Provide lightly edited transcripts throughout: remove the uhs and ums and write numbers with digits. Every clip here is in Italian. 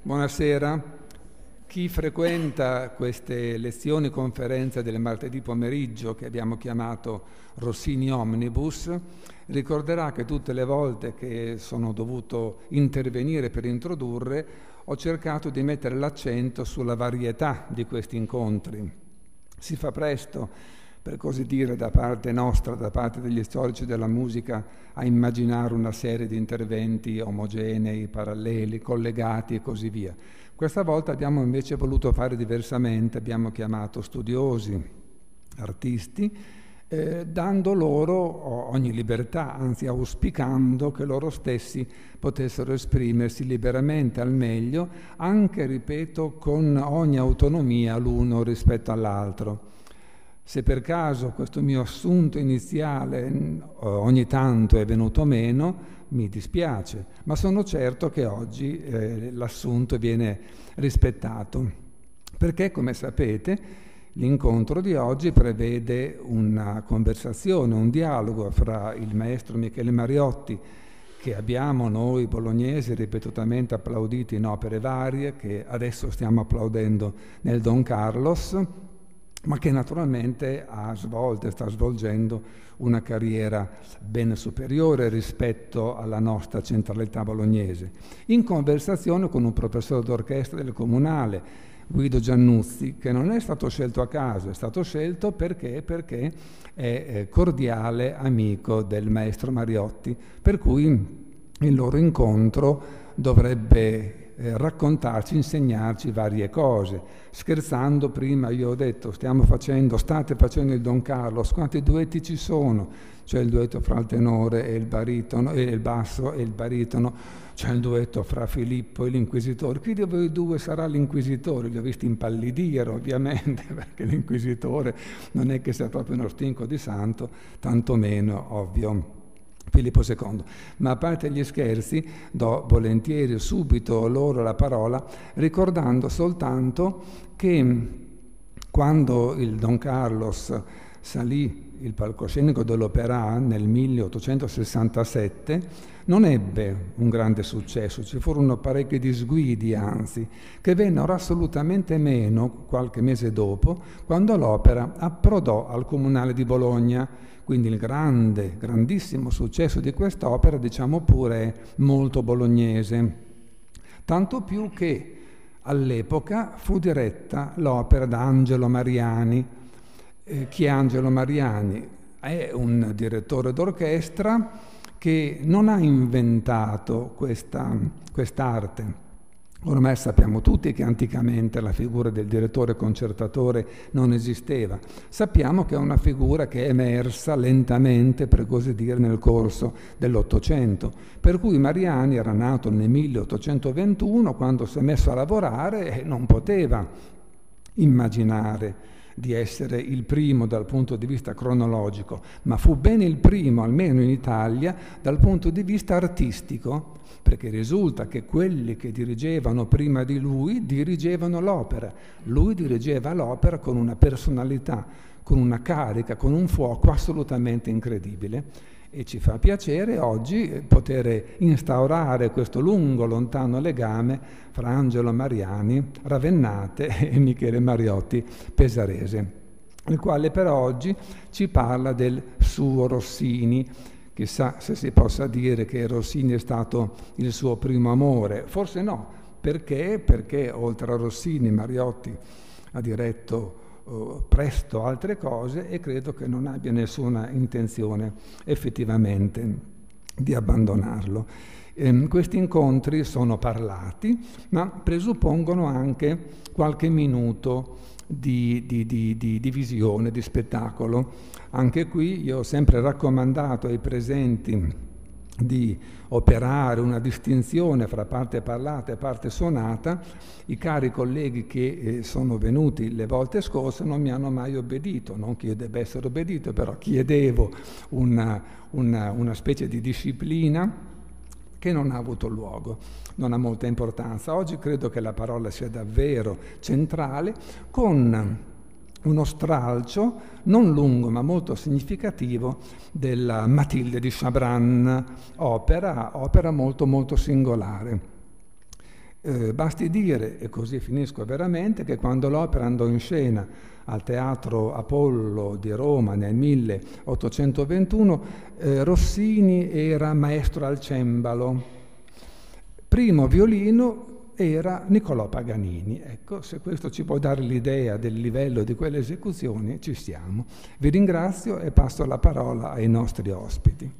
Buonasera. Chi frequenta queste lezioni conferenze del martedì pomeriggio, che abbiamo chiamato Rossini Omnibus, ricorderà che tutte le volte che sono dovuto intervenire per introdurre ho cercato di mettere l'accento sulla varietà di questi incontri. Si fa presto, per così dire, da parte nostra, da parte degli storici della musica, a immaginare una serie di interventi omogenei, paralleli, collegati e così via. Questa volta abbiamo invece voluto fare diversamente, abbiamo chiamato studiosi, artisti, dando loro ogni libertà, anzi auspicando che loro stessi potessero esprimersi liberamente al meglio, anche, ripeto, con ogni autonomia l'uno rispetto all'altro. Se per caso questo mio assunto iniziale ogni tanto è venuto meno, mi dispiace, ma sono certo che oggi l'assunto viene rispettato, perché, come sapete, l'incontro di oggi prevede una conversazione, un dialogo fra il maestro Michele Mariotti, che abbiamo noi bolognesi ripetutamente applauditi in opere varie, che adesso stiamo applaudendo nel Don Carlos, ma che naturalmente ha svolto e sta svolgendo una carriera ben superiore rispetto alla nostra centralità bolognese, in conversazione con un professore d'orchestra del Comunale, Guido Giannuzzi, che non è stato scelto a caso, è stato scelto perché è cordiale amico del maestro Mariotti, per cui il loro incontro dovrebbe raccontarci, insegnarci varie cose. Scherzando, prima io ho detto state facendo il Don Carlos, quanti duetti ci sono? C'è il duetto fra il tenore e il baritono, e il basso e il baritono, c'è il duetto fra Filippo e l'inquisitore. Chi di voi due sarà l'inquisitore? Li ho visti impallidire, ovviamente, perché l'inquisitore non è che sia proprio uno stinco di santo, tantomeno, ovvio, Filippo II. Ma a parte gli scherzi, do volentieri subito loro la parola, ricordando soltanto che quando il Don Carlos salì il palcoscenico dell'Opéra nel 1867 non ebbe un grande successo, ci furono parecchi disguidi, anzi, che vennero assolutamente meno qualche mese dopo, quando l'opera approdò al Comunale di Bologna. Quindi il grandissimo successo di quest'opera, diciamo pure, è molto bolognese. Tanto più che all'epoca fu diretta l'opera da Angelo Mariani. Chi è Angelo Mariani? È un direttore d'orchestra che non ha inventato quest'arte. Ormai sappiamo tutti che anticamente la figura del direttore concertatore non esisteva. Sappiamo che è una figura che è emersa lentamente, per così dire, nel corso dell'Ottocento. Per cui Mariani era nato nel 1821, quando si è messo a lavorare e non poteva immaginare di essere il primo dal punto di vista cronologico, ma fu bene il primo, almeno in Italia, dal punto di vista artistico, perché risulta che quelli che dirigevano prima di lui dirigevano l'opera. Lui dirigeva l'opera con una personalità, con una carica, con un fuoco assolutamente incredibile. E ci fa piacere oggi poter instaurare questo lungo, lontano legame fra Angelo Mariani, Ravennate, e Michele Mariotti, pesarese, il quale per oggi ci parla del suo Rossini. Chissà se si possa dire che Rossini è stato il suo primo amore. Forse no. Perché? Perché oltre a Rossini, Mariotti ha diretto presto altre cose e credo che non abbia nessuna intenzione effettivamente di abbandonarlo. Questi incontri sono parlati, ma presuppongono anche qualche minuto di visione, di spettacolo. Anche qui io ho sempre raccomandato ai presenti di operare una distinzione fra parte parlata e parte suonata. I cari colleghi che sono venuti le volte scorse non mi hanno mai obbedito, non che io debba essere obbedito, però chiedevo una specie di disciplina che non ha avuto luogo, non ha molta importanza. Oggi credo che la parola sia davvero centrale, con uno stralcio non lungo ma molto significativo della Matilde di Chabran, opera molto molto singolare. Basti dire, e così finisco veramente, che quando l'opera andò in scena al Teatro Apollo di Roma nel 1821, Rossini era maestro al cembalo. Primo violino era Niccolò Paganini. Ecco, se questo ci può dare l'idea del livello di quelle esecuzioni, ci siamo. Vi ringrazio e passo la parola ai nostri ospiti.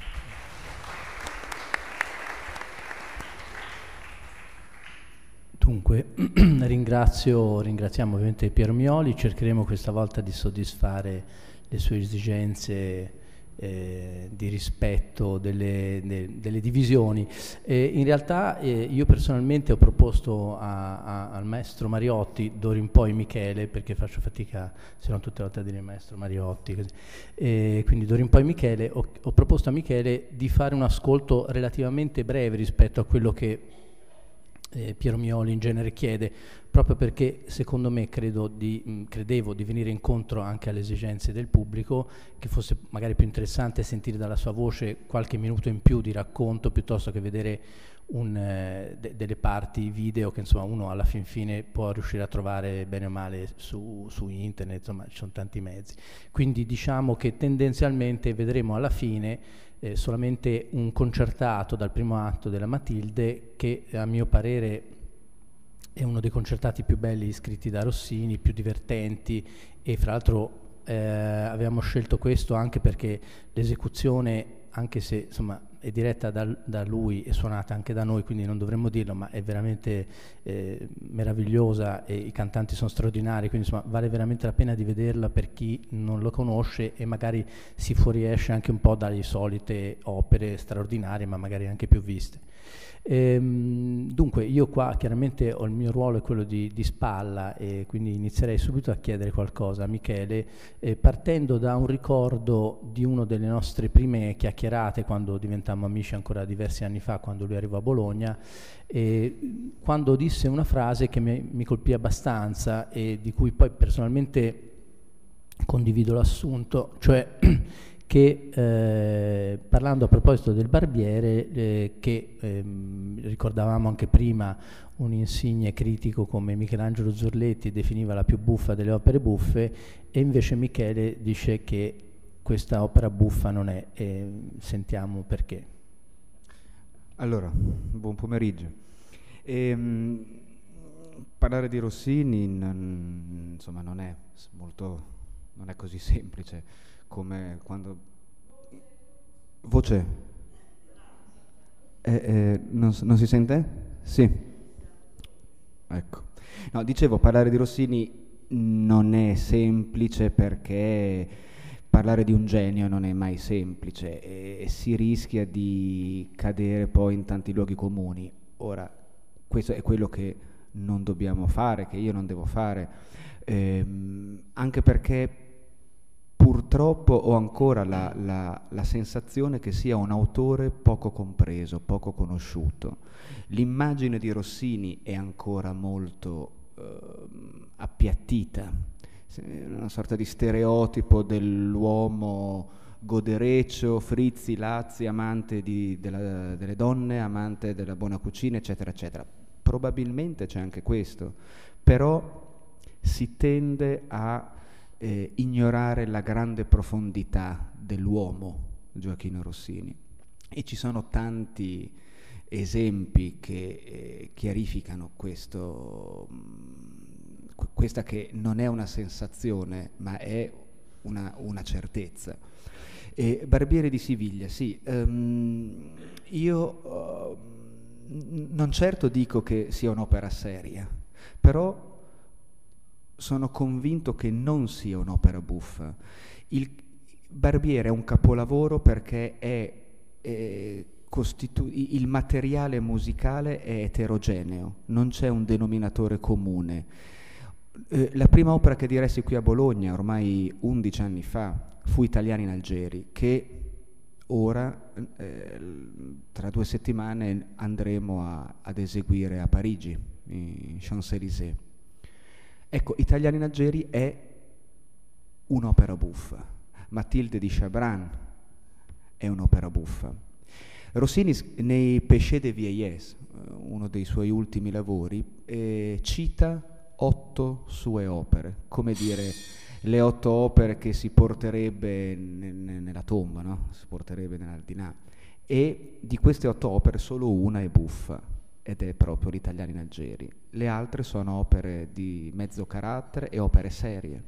Dunque, ringraziamo ovviamente Piero Mioli, cercheremo questa volta di soddisfare le sue esigenze di rispetto delle divisioni. In realtà io personalmente ho proposto al maestro Mariotti, d'ora in poi Michele, perché faccio fatica se non tutte le volte a dire maestro Mariotti, così. Quindi d'ora in poi Michele, ho proposto a Michele di fare un ascolto relativamente breve rispetto a quello che Piero Mioli in genere chiede, proprio perché secondo me credevo di venire incontro anche alle esigenze del pubblico, che fosse magari più interessante sentire dalla sua voce qualche minuto in più di racconto piuttosto che vedere delle parti video che insomma uno alla fin fine può riuscire a trovare bene o male su internet, insomma ci sono tanti mezzi. Quindi diciamo che tendenzialmente vedremo alla fine solamente un concertato dal primo atto della Matilde, che a mio parere è uno dei concertati più belli scritti da Rossini, più divertenti, e fra l'altro avevamo scelto questo anche perché l'esecuzione, anche se insomma è diretta da lui e suonata anche da noi, quindi non dovremmo dirlo, ma è veramente meravigliosa e i cantanti sono straordinari, quindi insomma vale veramente la pena di vederla per chi non lo conosce e magari si fuoriesce anche un po' dalle solite opere straordinarie, ma magari anche più viste. Dunque io qua chiaramente ho il mio ruolo, è quello di spalla, e quindi inizierei subito a chiedere qualcosa a Michele, partendo da un ricordo di una delle nostre prime chiacchierate quando diventammo amici ancora diversi anni fa, quando lui arrivò a Bologna, quando disse una frase che mi colpì abbastanza e di cui poi personalmente condivido l'assunto, cioè che parlando a proposito del Barbiere, che ricordavamo anche prima, un insigne critico come Michelangelo Zurletti definiva la più buffa delle opere buffe, e invece Michele dice che questa opera buffa non è, e sentiamo perché. Allora, buon pomeriggio. Parlare di Rossini insomma non è così semplice come quando voce non si sente? Sì, ecco. No, dicevo, parlare di Rossini non è semplice perché parlare di un genio non è mai semplice e si rischia di cadere poi in tanti luoghi comuni. Ora, questo è quello che non dobbiamo fare, che io non devo fare, anche perché purtroppo ho ancora la sensazione che sia un autore poco compreso, poco conosciuto. L'immagine di Rossini è ancora molto appiattita, una sorta di stereotipo dell'uomo godereccio, frizzi, lazzi, amante delle donne, amante della buona cucina, eccetera, eccetera. Probabilmente c'è anche questo, però si tende a ignorare la grande profondità dell'uomo Gioachino Rossini, e ci sono tanti esempi che chiarificano questa che non è una sensazione ma è una certezza. Barbiere di Siviglia, sì, io non certo dico che sia un'opera seria, però sono convinto che non sia un'opera buffa. Il Barbiere è un capolavoro perché il materiale musicale è eterogeneo, non c'è un denominatore comune. La prima opera che diressi qui a Bologna, ormai 11 anni fa, fu Italiani in Algeri, che ora, tra 2 settimane, andremo ad eseguire a Parigi, in Champs-Élysées. Ecco, Italiani in Algeri è un'opera buffa. Matilde di Chabran è un'opera buffa. Rossini nei Péchés de vieillesse, uno dei suoi ultimi lavori, cita 8 sue opere, come dire le 8 opere che si porterebbe nella tomba, no? Si porterebbe nell'aldilà. E di queste 8 opere solo una è buffa, ed è proprio Gli Italiani in Algeri. Le altre sono opere di mezzo carattere e opere serie.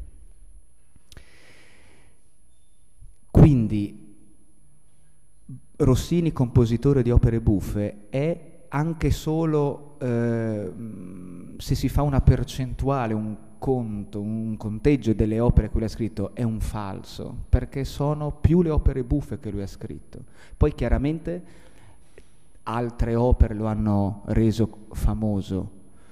Quindi Rossini, compositore di opere buffe, è anche solo, se si fa una percentuale, un conto, un conteggio delle opere che lui ha scritto, è un falso, perché sono più le opere buffe che lui ha scritto. Poi chiaramente altre opere lo hanno reso famoso,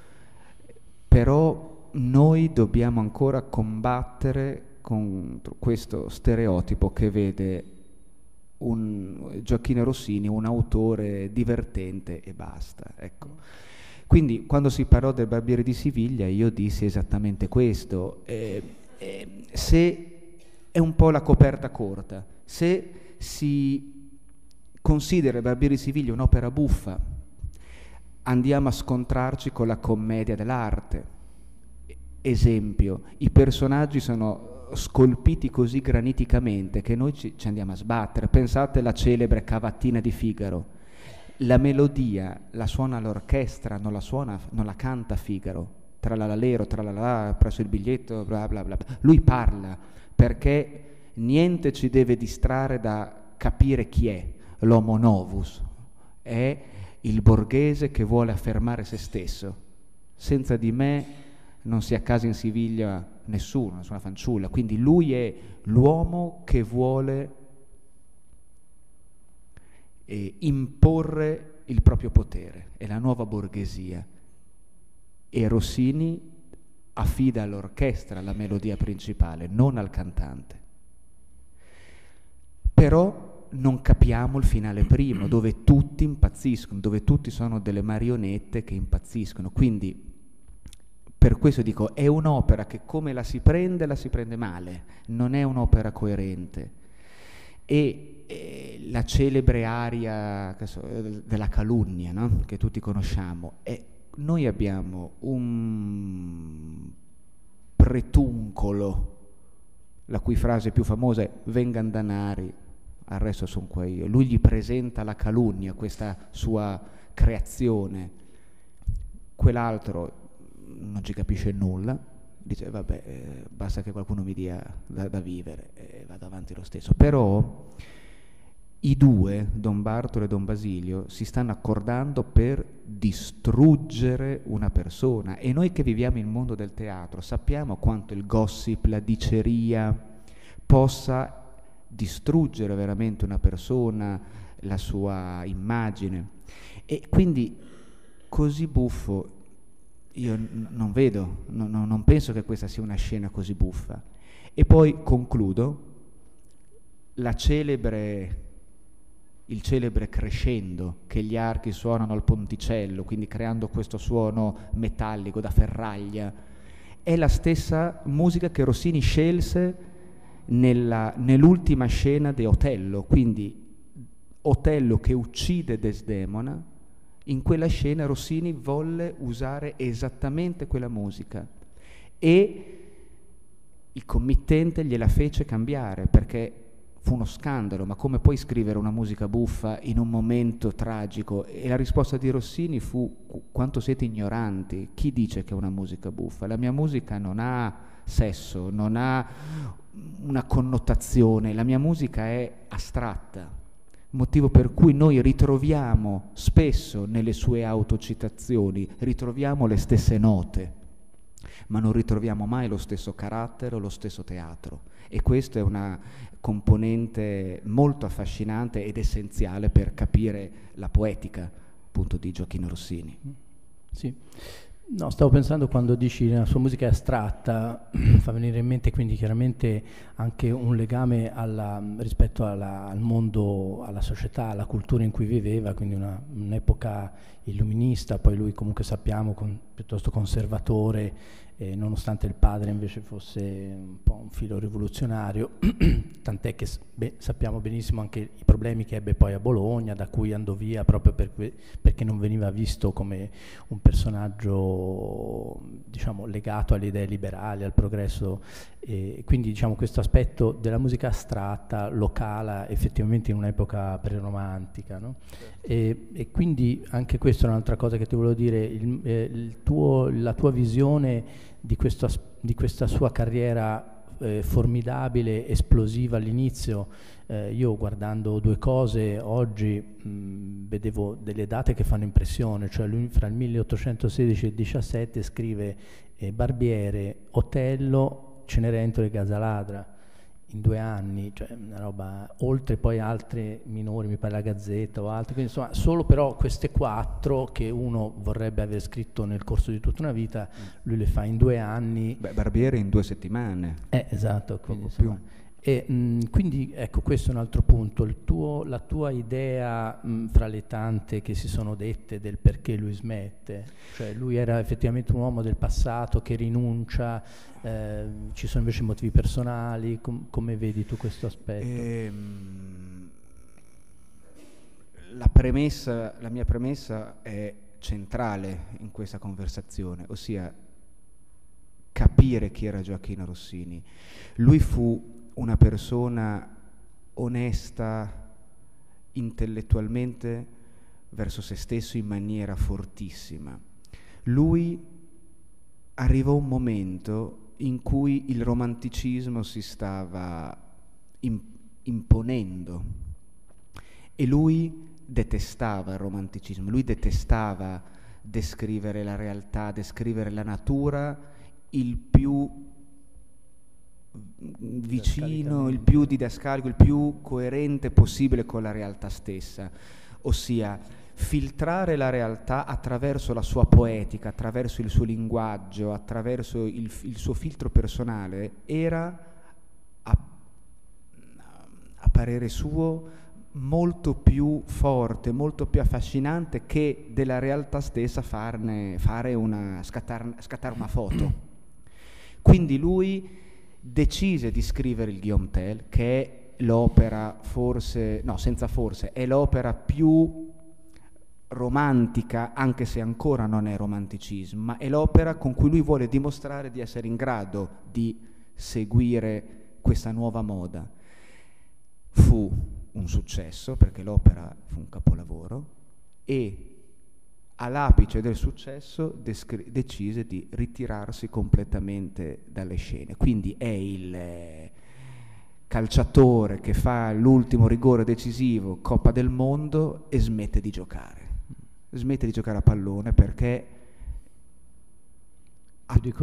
però noi dobbiamo ancora combattere contro questo stereotipo che vede Gioacchino Rossini un autore divertente e basta, ecco. Quindi quando si parlò del Barbiere di Siviglia io dissi esattamente questo, se è un po' la coperta corta, se si considera il Barbiere di Siviglia un'opera buffa, andiamo a scontrarci con la commedia dell'arte. Esempio, i personaggi sono scolpiti così graniticamente che noi ci andiamo a sbattere. Pensate alla celebre Cavattina di Figaro, la melodia la suona l'orchestra, non la canta Figaro, tralalero, tralala, presso il biglietto, bla bla bla. Lui parla perché niente ci deve distrarre da capire chi è l'homo novus, è il borghese che vuole affermare se stesso. Senza di me non si accasa in Siviglia nessuno, nessuna fanciulla. Quindi lui è l'uomo che vuole imporre il proprio potere, è la nuova borghesia. E Rossini affida all'orchestra la melodia principale, non al cantante. Però non capiamo il finale primo, dove tutti impazziscono, dove tutti sono delle marionette che impazziscono. Quindi per questo dico, è un'opera che come la si prende male, non è un'opera coerente. E la celebre aria della calunnia, no? Che tutti conosciamo, noi abbiamo un pretuncolo, la cui frase più famosa è «vengan danari, al resto son qua io». Lui gli presenta la calunnia, questa sua creazione. Quell'altro non ci capisce nulla, dice vabbè, basta che qualcuno mi dia da vivere e vado avanti lo stesso. Però i due, Don Bartolo e Don Basilio, si stanno accordando per distruggere una persona, e noi che viviamo il mondo del teatro sappiamo quanto il gossip, la diceria possa distruggere veramente una persona, la sua immagine. E quindi così buffo io non vedo, non penso che questa sia una scena così buffa. E poi concludo, il celebre crescendo che gli archi suonano al ponticello, quindi creando questo suono metallico da ferraglia, è la stessa musica che Rossini scelse nell'ultima scena di Otello. Quindi Otello che uccide Desdemona, in quella scena Rossini volle usare esattamente quella musica e il committente gliela fece cambiare, perché fu uno scandalo. Ma come puoi scrivere una musica buffa in un momento tragico? E la risposta di Rossini fu: quanto siete ignoranti, chi dice che è una musica buffa? La mia musica non ha sesso, non ha una connotazione, la mia musica è astratta. Motivo per cui noi ritroviamo spesso nelle sue autocitazioni, ritroviamo le stesse note, ma non ritroviamo mai lo stesso carattere o lo stesso teatro. E questa è una componente molto affascinante ed essenziale per capire la poetica, appunto, di Gioacchino Rossini. Sì. No, stavo pensando, quando dici la sua musica è astratta, fa venire in mente quindi chiaramente anche un legame rispetto al mondo, alla società, alla cultura in cui viveva, quindi un'epoca illuminista. Poi lui, comunque sappiamo, piuttosto conservatore, nonostante il padre invece fosse un po' un filo rivoluzionario, tant'è che sappiamo benissimo anche i problemi che ebbe poi a Bologna, da cui andò via proprio perché non veniva visto come un personaggio, diciamo, legato alle idee liberali, al progresso, e quindi, diciamo, questo aspetto della musica astratta lo cala effettivamente in un'epoca preromantica, no? E quindi anche questa è un'altra cosa che ti volevo dire, la tua visione di questa sua carriera formidabile, esplosiva all'inizio. Io, guardando Due Cose oggi, vedevo delle date che fanno impressione, cioè lui fra il 1816 e il 17 scrive Barbiere, Otello, Cenerentola e Gasaladra in 2 anni, cioè una roba, oltre poi altre minori, mi pare la Gazzetta o altre, quindi insomma solo però queste 4 che uno vorrebbe aver scritto nel corso di tutta una vita, lui le fa in 2 anni. Beh, Barbiere in 2 settimane. Esatto, quindi, insomma, e quindi ecco, questo è un altro punto, la tua idea fra le tante che si sono dette del perché lui smette, cioè lui era effettivamente un uomo del passato che rinuncia, ci sono invece motivi personali, come vedi tu questo aspetto? La mia premessa è centrale in questa conversazione, ossia capire chi era Gioachino Rossini. Lui fu una persona onesta intellettualmente verso se stesso in maniera fortissima. Lui arrivò un momento in cui il romanticismo si stava imponendo e lui detestava il romanticismo, lui detestava descrivere la realtà, descrivere la natura il più vicino, il più didascalico, il più coerente possibile con la realtà stessa, ossia filtrare la realtà attraverso la sua poetica, attraverso il suo linguaggio, attraverso il suo filtro personale, era a parere suo molto più forte, molto più affascinante che della realtà stessa scattare una foto. Quindi lui decise di scrivere il Guillaume Tell, che è l'opera è l'opera più romantica, anche se ancora non è romanticismo, ma è l'opera con cui lui vuole dimostrare di essere in grado di seguire questa nuova moda. Fu un successo, perché l'opera fu un capolavoro, e all'apice del successo decise di ritirarsi completamente dalle scene. Quindi è il calciatore che fa l'ultimo rigore decisivo, Coppa del Mondo, e smette di giocare a pallone perché più di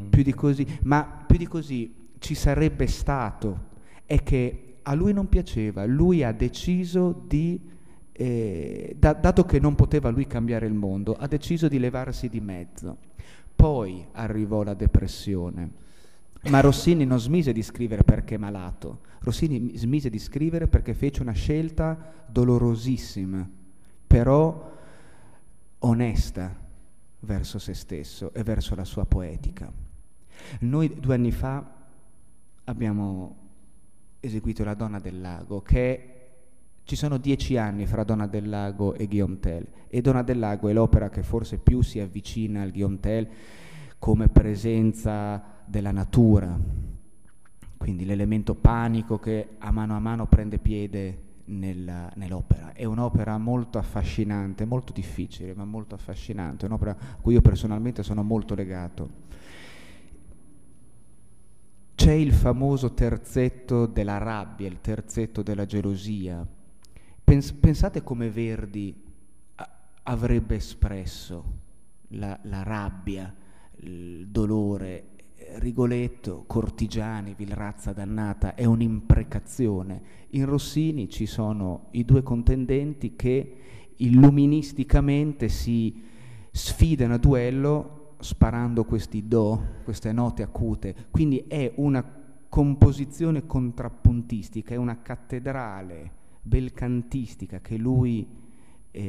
così ci sarebbe stato, è che a lui non piaceva, lui ha deciso di dato che non poteva lui cambiare il mondo, ha deciso di levarsi di mezzo. Poi arrivò la depressione, ma Rossini non smise di scrivere perché malato, Rossini smise di scrivere perché fece una scelta dolorosissima, però onesta verso se stesso e verso la sua poetica. Noi 2 anni fa abbiamo eseguito La Donna del Lago, che ci sono 10 anni fra Donna del Lago e Guillaume Tell, e Donna del Lago è l'opera che forse più si avvicina al Guillaume Tell come presenza della natura, quindi l'elemento panico che a mano prende piede nell'opera. È un'opera molto affascinante, molto difficile, ma molto affascinante, un'opera a cui io personalmente sono molto legato. C'è il famoso terzetto della rabbia, il terzetto della gelosia. Pensate come Verdi avrebbe espresso la rabbia, il dolore. Rigoletto, Cortigiani, vil razza dannata, è un'imprecazione. In Rossini ci sono i 2 contendenti che illuministicamente si sfidano a duello sparando queste note acute. Quindi è una composizione contrappuntistica, è una cattedrale belcantistica che lui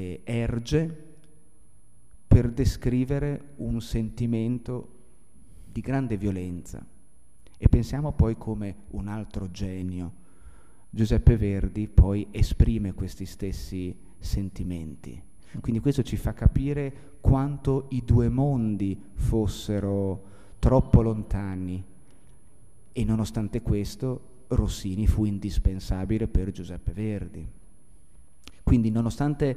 erge per descrivere un sentimento di grande violenza. E pensiamo poi come un altro genio, Giuseppe Verdi, poi esprime questi stessi sentimenti. Quindi questo ci fa capire quanto i due mondi fossero troppo lontani, e nonostante questo Rossini fu indispensabile per Giuseppe Verdi. Quindi nonostante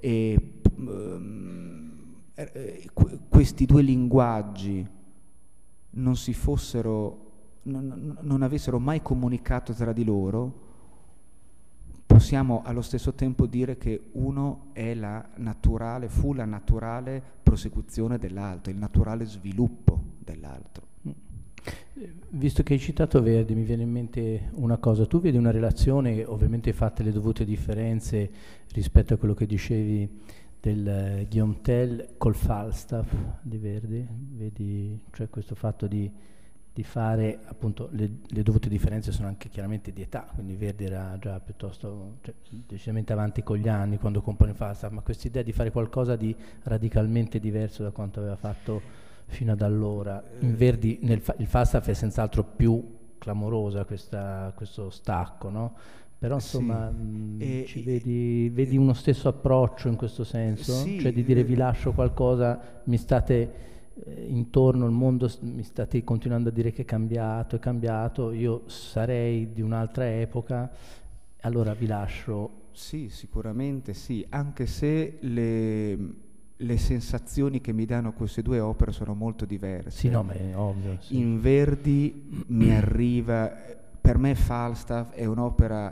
questi due linguaggi non si fossero, non avessero mai comunicato tra di loro, possiamo allo stesso tempo dire che uno è fu la naturale prosecuzione dell'altro, il naturale sviluppo dell'altro. Visto che hai citato Verdi, mi viene in mente una cosa. Tu vedi una relazione, ovviamente fatte le dovute differenze rispetto a quello che dicevi del Guillaume Tell col Falstaff di Verdi? Vedi, cioè questo fatto di fare, appunto, le dovute differenze sono anche chiaramente di età, quindi Verdi era già piuttosto, cioè, decisamente avanti con gli anni quando compone Falstaff, ma questa idea di fare qualcosa di radicalmente diverso da quanto aveva fatto fino ad allora. In Verdi, il Falstaff è senz'altro più clamorosa questo stacco, no? Però insomma ci vedi uno stesso approccio in questo senso? Sì, cioè di dire vi lascio qualcosa, mi state intorno al mondo, mi state continuando a dire che è cambiato, io sarei di un'altra epoca, allora vi lascio. Sì, sicuramente sì, anche se le sensazioni che mi danno queste due opere sono molto diverse. Sì, no, ma è ovvio. Sì. In Verdi mi arriva, per me Falstaff è un'opera,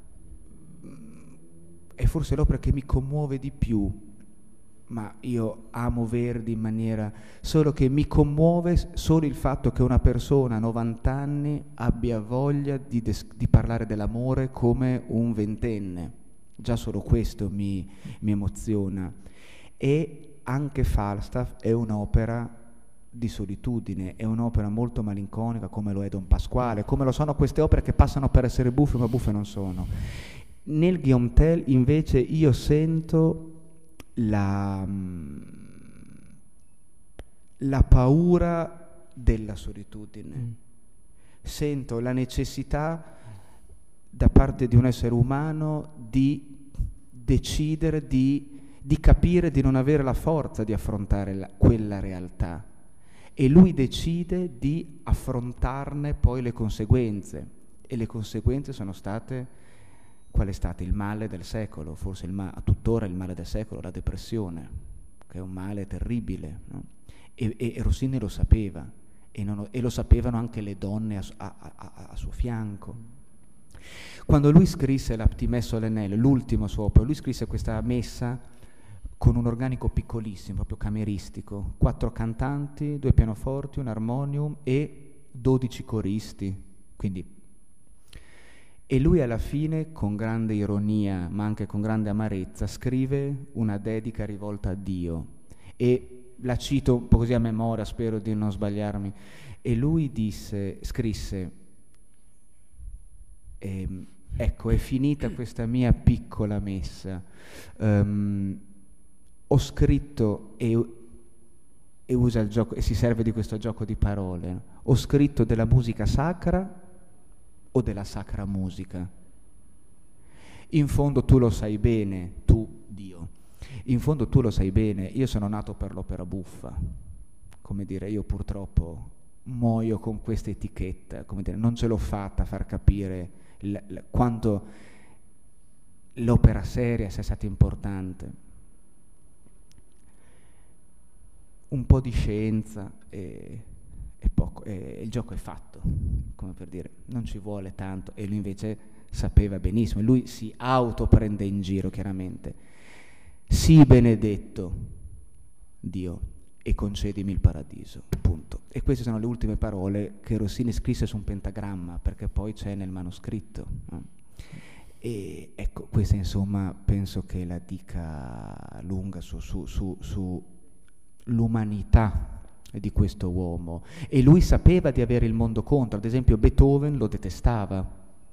è forse l'opera che mi commuove di più, ma io amo Verdi in maniera, solo che mi commuove solo il fatto che una persona a 90 anni abbia voglia di parlare dell'amore come un ventenne. Già solo questo mi emoziona. E anche Falstaff è un'opera di solitudine, è un'opera molto malinconica, come lo è Don Pasquale, come lo sono queste opere che passano per essere buffe ma buffe non sono. Nel Guillaume Tell invece io sento la paura della solitudine, sento la necessità da parte di un essere umano di decidere, di capire di non avere la forza di affrontare quella realtà, e lui decide di affrontarne poi le conseguenze, e le conseguenze sono state, qual è stato il male del secolo, forse tuttora il male del secolo, la depressione, che è un male terribile, no? E Rossini lo sapeva, e lo sapevano anche le donne a suo fianco. Quando lui scrisse la Petite Messe solennelle, l'ultima sua opera, lui scrisse questa messa con un organico piccolissimo, proprio cameristico, 4 cantanti, 2 pianoforti, un armonium e 12 coristi, quindi. E lui alla fine, con grande ironia, ma anche con grande amarezza, scrive una dedica rivolta a Dio, e la cito un po' così a memoria, spero di non sbagliarmi, e lui scrisse, ecco, è finita questa mia piccola messa, ho scritto, e usa il gioco, e si serve di questo gioco di parole, ho scritto della musica sacra o della sacra musica? In fondo tu lo sai bene, tu Dio, in fondo tu lo sai bene, io sono nato per l'opera buffa, come dire, io purtroppo muoio con questa etichetta, come dire, non ce l'ho fatta a far capire quanto l'opera seria sia stata importante. Un po' di scienza e poco, e il gioco è fatto, come per dire, non ci vuole tanto, e lui invece sapeva benissimo, lui si autoprende in giro chiaramente. Sii benedetto, Dio, e concedimi il paradiso, punto. E queste sono le ultime parole che Rossini scrisse su un pentagramma, perché poi c'è nel manoscritto, no? E ecco, questa insomma penso che la dica lunga su l'umanità di questo uomo, e lui sapeva di avere il mondo contro. Ad esempio Beethoven lo detestava,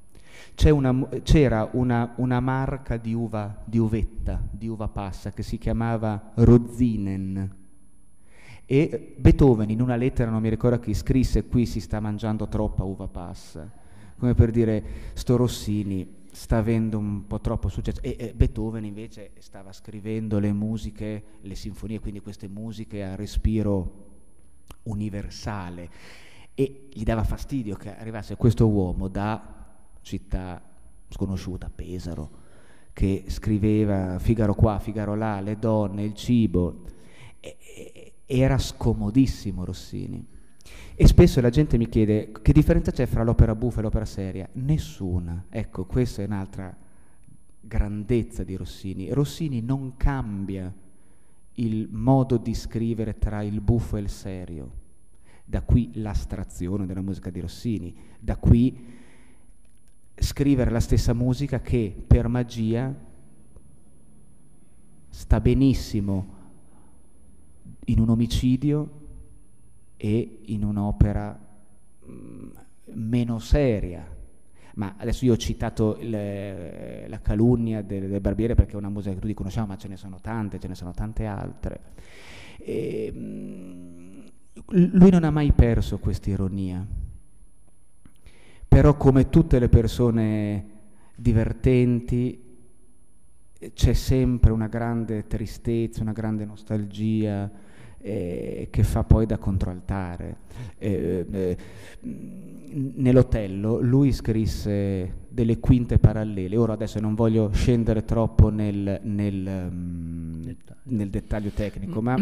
c'era una marca di uva passa che si chiamava Rosinen, E Beethoven in una lettera, non mi ricordo chi, scrisse: qui si sta mangiando troppa uva passa, come per dire sto Rossini sta avendo un po' troppo successo, e Beethoven invece stava scrivendo le musiche, le sinfonie, quindi queste musiche a respiro universale, e gli dava fastidio che arrivasse questo uomo da città sconosciuta, Pesaro, che scriveva Figaro qua, Figaro là, le donne, il cibo, era scomodissimo Rossini. E spesso la gente mi chiede che differenza c'è fra l'opera buffa e l'opera seria. Nessuna. Ecco, questa è un'altra grandezza di Rossini. Rossini non cambia il modo di scrivere tra il buffo e il serio. Da qui l'astrazione della musica di Rossini, da qui scrivere la stessa musica che per magia sta benissimo in un omicidio e in un'opera meno seria. Ma adesso io ho citato la calunnia del Barbiere perché è una musica che tutti conosciamo, ma ce ne sono tante altre. Lui non ha mai perso questa ironia, però come tutte le persone divertenti c'è sempre una grande tristezza, una grande nostalgia che fa poi da controaltare. Nell'Otello lui scrisse delle quinte parallele. Ora adesso non voglio scendere troppo nel dettaglio tecnico, ma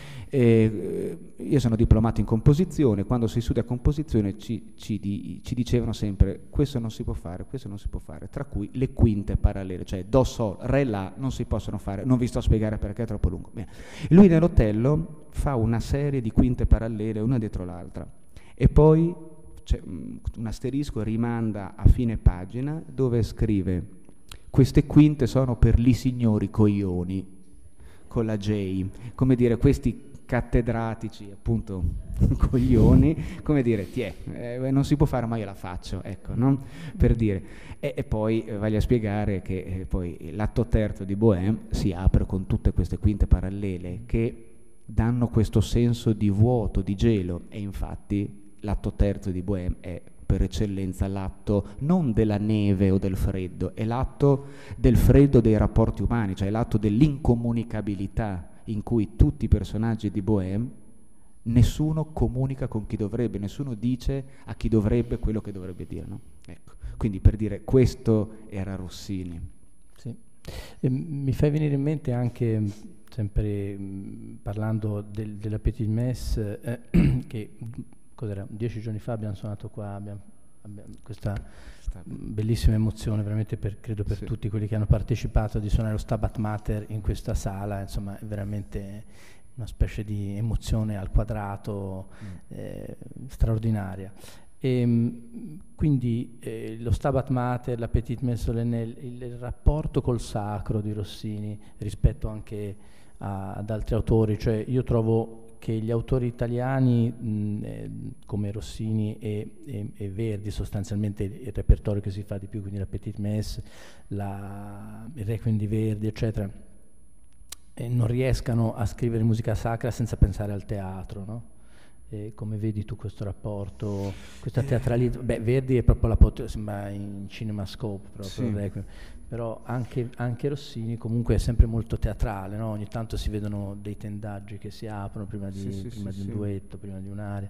io sono diplomato in composizione. Quando si studia composizione ci dicevano sempre questo non si può fare, tra cui le quinte parallele, cioè do, sol, re, la non si possono fare. Non vi sto a spiegare perché è troppo lungo. Bene. Lui nell'Otello fa una serie di quinte parallele una dietro l'altra e poi c'è un asterisco, rimanda a fine pagina dove scrive: queste quinte sono per li signori coglioni, con la J, come dire, questi cattedratici, appunto, coglioni, come dire, non si può fare ma io la faccio, ecco, no? Per dire. E poi voglio spiegare che poi l'atto terzo di Bohème si apre con tutte queste quinte parallele che danno questo senso di vuoto, di gelo, e infatti l'atto terzo di Bohème è per eccellenza l'atto non della neve o del freddo, è l'atto del freddo dei rapporti umani, cioè l'atto dell'incomunicabilità, in cui tutti i personaggi di Bohème, nessuno comunica con chi dovrebbe, nessuno dice a chi dovrebbe quello che dovrebbe dire, no? Ecco. Quindi per dire, questo era Rossini. Sì. Mi fai venire in mente anche, sempre parlando della Petite Messe, che cos'era? 10 giorni fa abbiamo suonato qua, abbiamo questa bellissima emozione veramente credo per tutti quelli che hanno partecipato di suonare lo Stabat Mater in questa sala, insomma è veramente una specie di emozione al quadrato straordinaria. Quindi lo Stabat Mater, la Petite Messe solennelle, il rapporto col sacro di Rossini rispetto anche ad altri autori, cioè io trovo che gli autori italiani come Rossini e Verdi, sostanzialmente il repertorio che si fa di più, quindi la Petite Messe, il Requiem di Verdi, eccetera, non riescano a scrivere musica sacra senza pensare al teatro, no? Come vedi tu questo rapporto, questa teatralità? Beh, Verdi è proprio sembra in CinemaScope proprio, sì. Requiem. Però anche Rossini comunque è sempre molto teatrale, no? Ogni tanto si vedono dei tendaggi che si aprono prima di un duetto, prima di un'aria.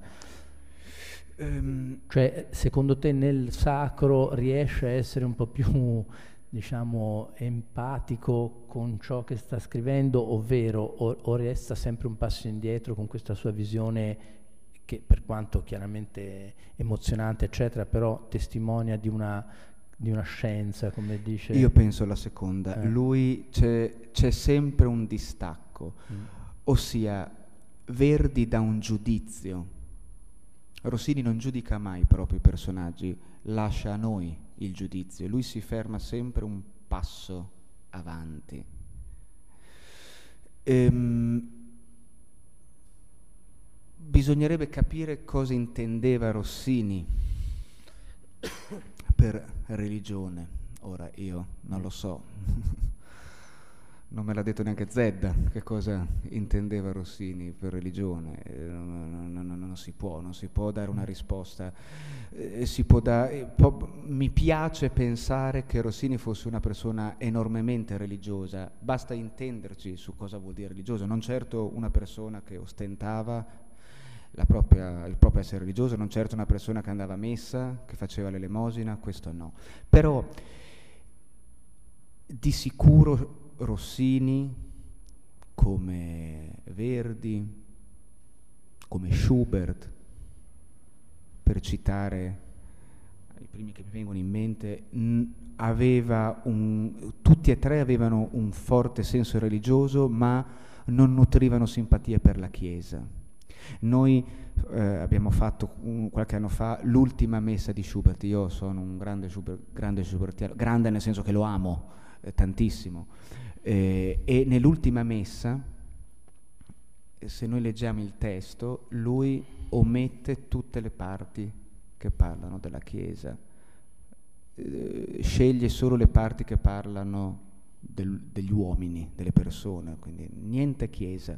Cioè, secondo te nel sacro riesce a essere un po' più, diciamo, empatico con ciò che sta scrivendo, ovvero o resta sempre un passo indietro con questa sua visione che, per quanto chiaramente emozionante, eccetera, però testimonia di una scienza, come dice. Io penso la seconda. Lui c'è sempre un distacco, ossia Verdi dà un giudizio. Rossini non giudica mai proprio i personaggi, lascia a noi il giudizio. Lui si ferma sempre un passo avanti. Bisognerebbe capire cosa intendeva Rossini per religione. Ora io non lo so. Non me l'ha detto neanche Zedda che cosa intendeva Rossini per religione. Non si può dare una risposta. Mi piace pensare che Rossini fosse una persona enormemente religiosa, basta intenderci su cosa vuol dire religioso, non certo una persona che ostentava il proprio essere religioso, non certo una persona che andava a messa, che faceva l'elemosina, questo no. Però di sicuro Rossini, come Verdi, come Schubert, per citare i primi che mi vengono in mente, tutti e tre avevano un forte senso religioso, ma non nutrivano simpatia per la Chiesa. Noi abbiamo fatto qualche anno fa l'ultima messa di Schubert. Io sono un grande Schubertiano, grande nel senso che lo amo tantissimo, e nell'ultima messa, se noi leggiamo il testo, lui omette tutte le parti che parlano della Chiesa, sceglie solo le parti che parlano degli uomini, delle persone, quindi niente Chiesa.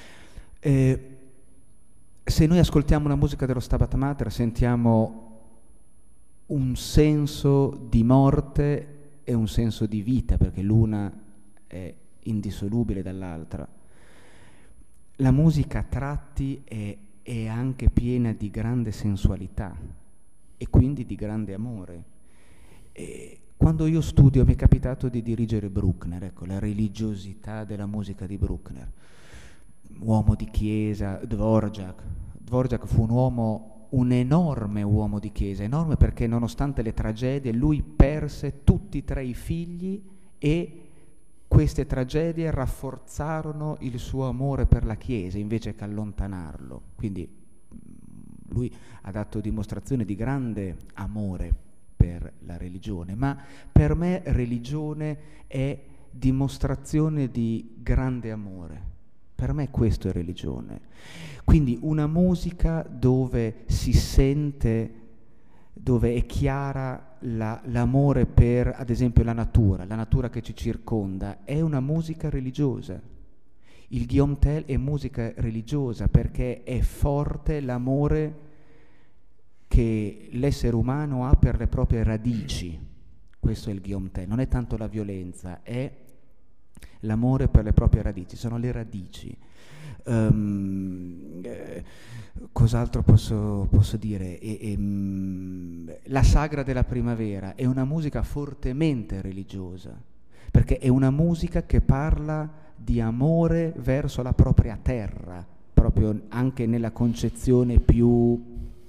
Se noi ascoltiamo la musica dello Stabat Mater sentiamo un senso di morte e un senso di vita, perché l'una è indissolubile dall'altra. La musica a tratti è anche piena di grande sensualità e quindi di grande amore. Quando io studio mi è capitato di dirigere Bruckner, ecco, la religiosità della musica di Bruckner. Uomo di chiesa, Dvorak fu un enorme uomo di chiesa, enorme perché nonostante le tragedie lui perse tutti e tre i figli e queste tragedie rafforzarono il suo amore per la Chiesa invece che allontanarlo. Quindi lui ha dato dimostrazione di grande amore per la religione, ma per me religione è dimostrazione di grande amore. Per me questo è religione. Quindi una musica dove si sente, dove è chiara l'amore per, ad esempio, la natura che ci circonda, è una musica religiosa. Il Guillaume Tell è musica religiosa perché è forte l'amore che l'essere umano ha per le proprie radici. Questo è il Guillaume Tell, non è tanto la violenza, è l'amore per le proprie radici, sono le radici. Cos'altro posso dire? La Sagra della Primavera è una musica fortemente religiosa, perché è una musica che parla di amore verso la propria terra, proprio anche nella concezione più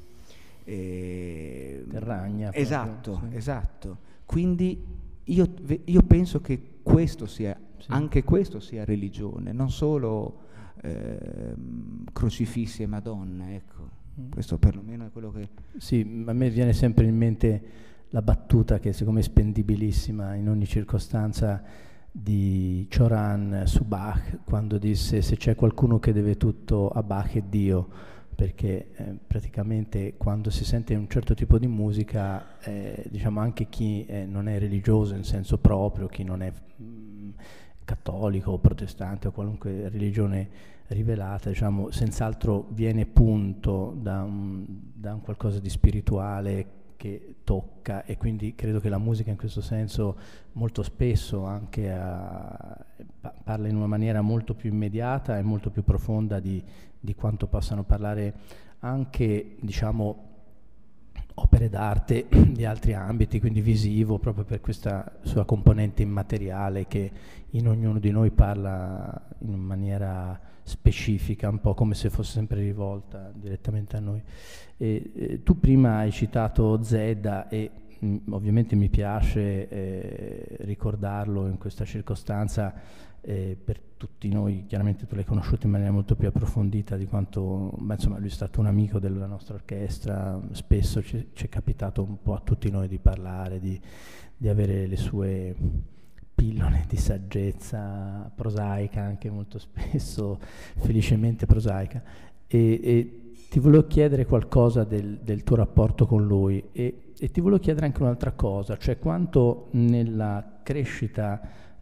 terragna. Esatto, proprio, sì. Esatto. Quindi io penso che questo sia, sì, anche questo sia religione, non solo crocifissi e Madonna, ecco. Questo perlomeno è quello che... Sì, a me viene sempre in mente la battuta che secondo me è spendibilissima in ogni circostanza di Cioran su Bach, quando disse: se c'è qualcuno che deve tutto a Bach è Dio, perché praticamente quando si sente un certo tipo di musica, diciamo anche chi non è religioso in senso proprio, chi non è cattolico o protestante o qualunque religione rivelata, diciamo, senz'altro viene punto da un qualcosa di spirituale che tocca, e quindi credo che la musica in questo senso molto spesso anche parla in una maniera molto più immediata e molto più profonda di quanto possano parlare anche, diciamo, opere d'arte di altri ambiti, quindi visivo, proprio per questa sua componente immateriale che in ognuno di noi parla in maniera specifica, un po' come se fosse sempre rivolta direttamente a noi. Tu prima hai citato Zedda e ovviamente mi piace ricordarlo in questa circostanza, per tutti noi. Chiaramente tu l'hai conosciuto in maniera molto più approfondita di quanto, insomma, lui è stato un amico della nostra orchestra, spesso ci è capitato un po' a tutti noi di parlare, di avere le sue pillole di saggezza prosaica, anche molto spesso felicemente prosaica, e ti volevo chiedere qualcosa del tuo rapporto con lui, e ti volevo chiedere anche un'altra cosa, cioè quanto nella crescita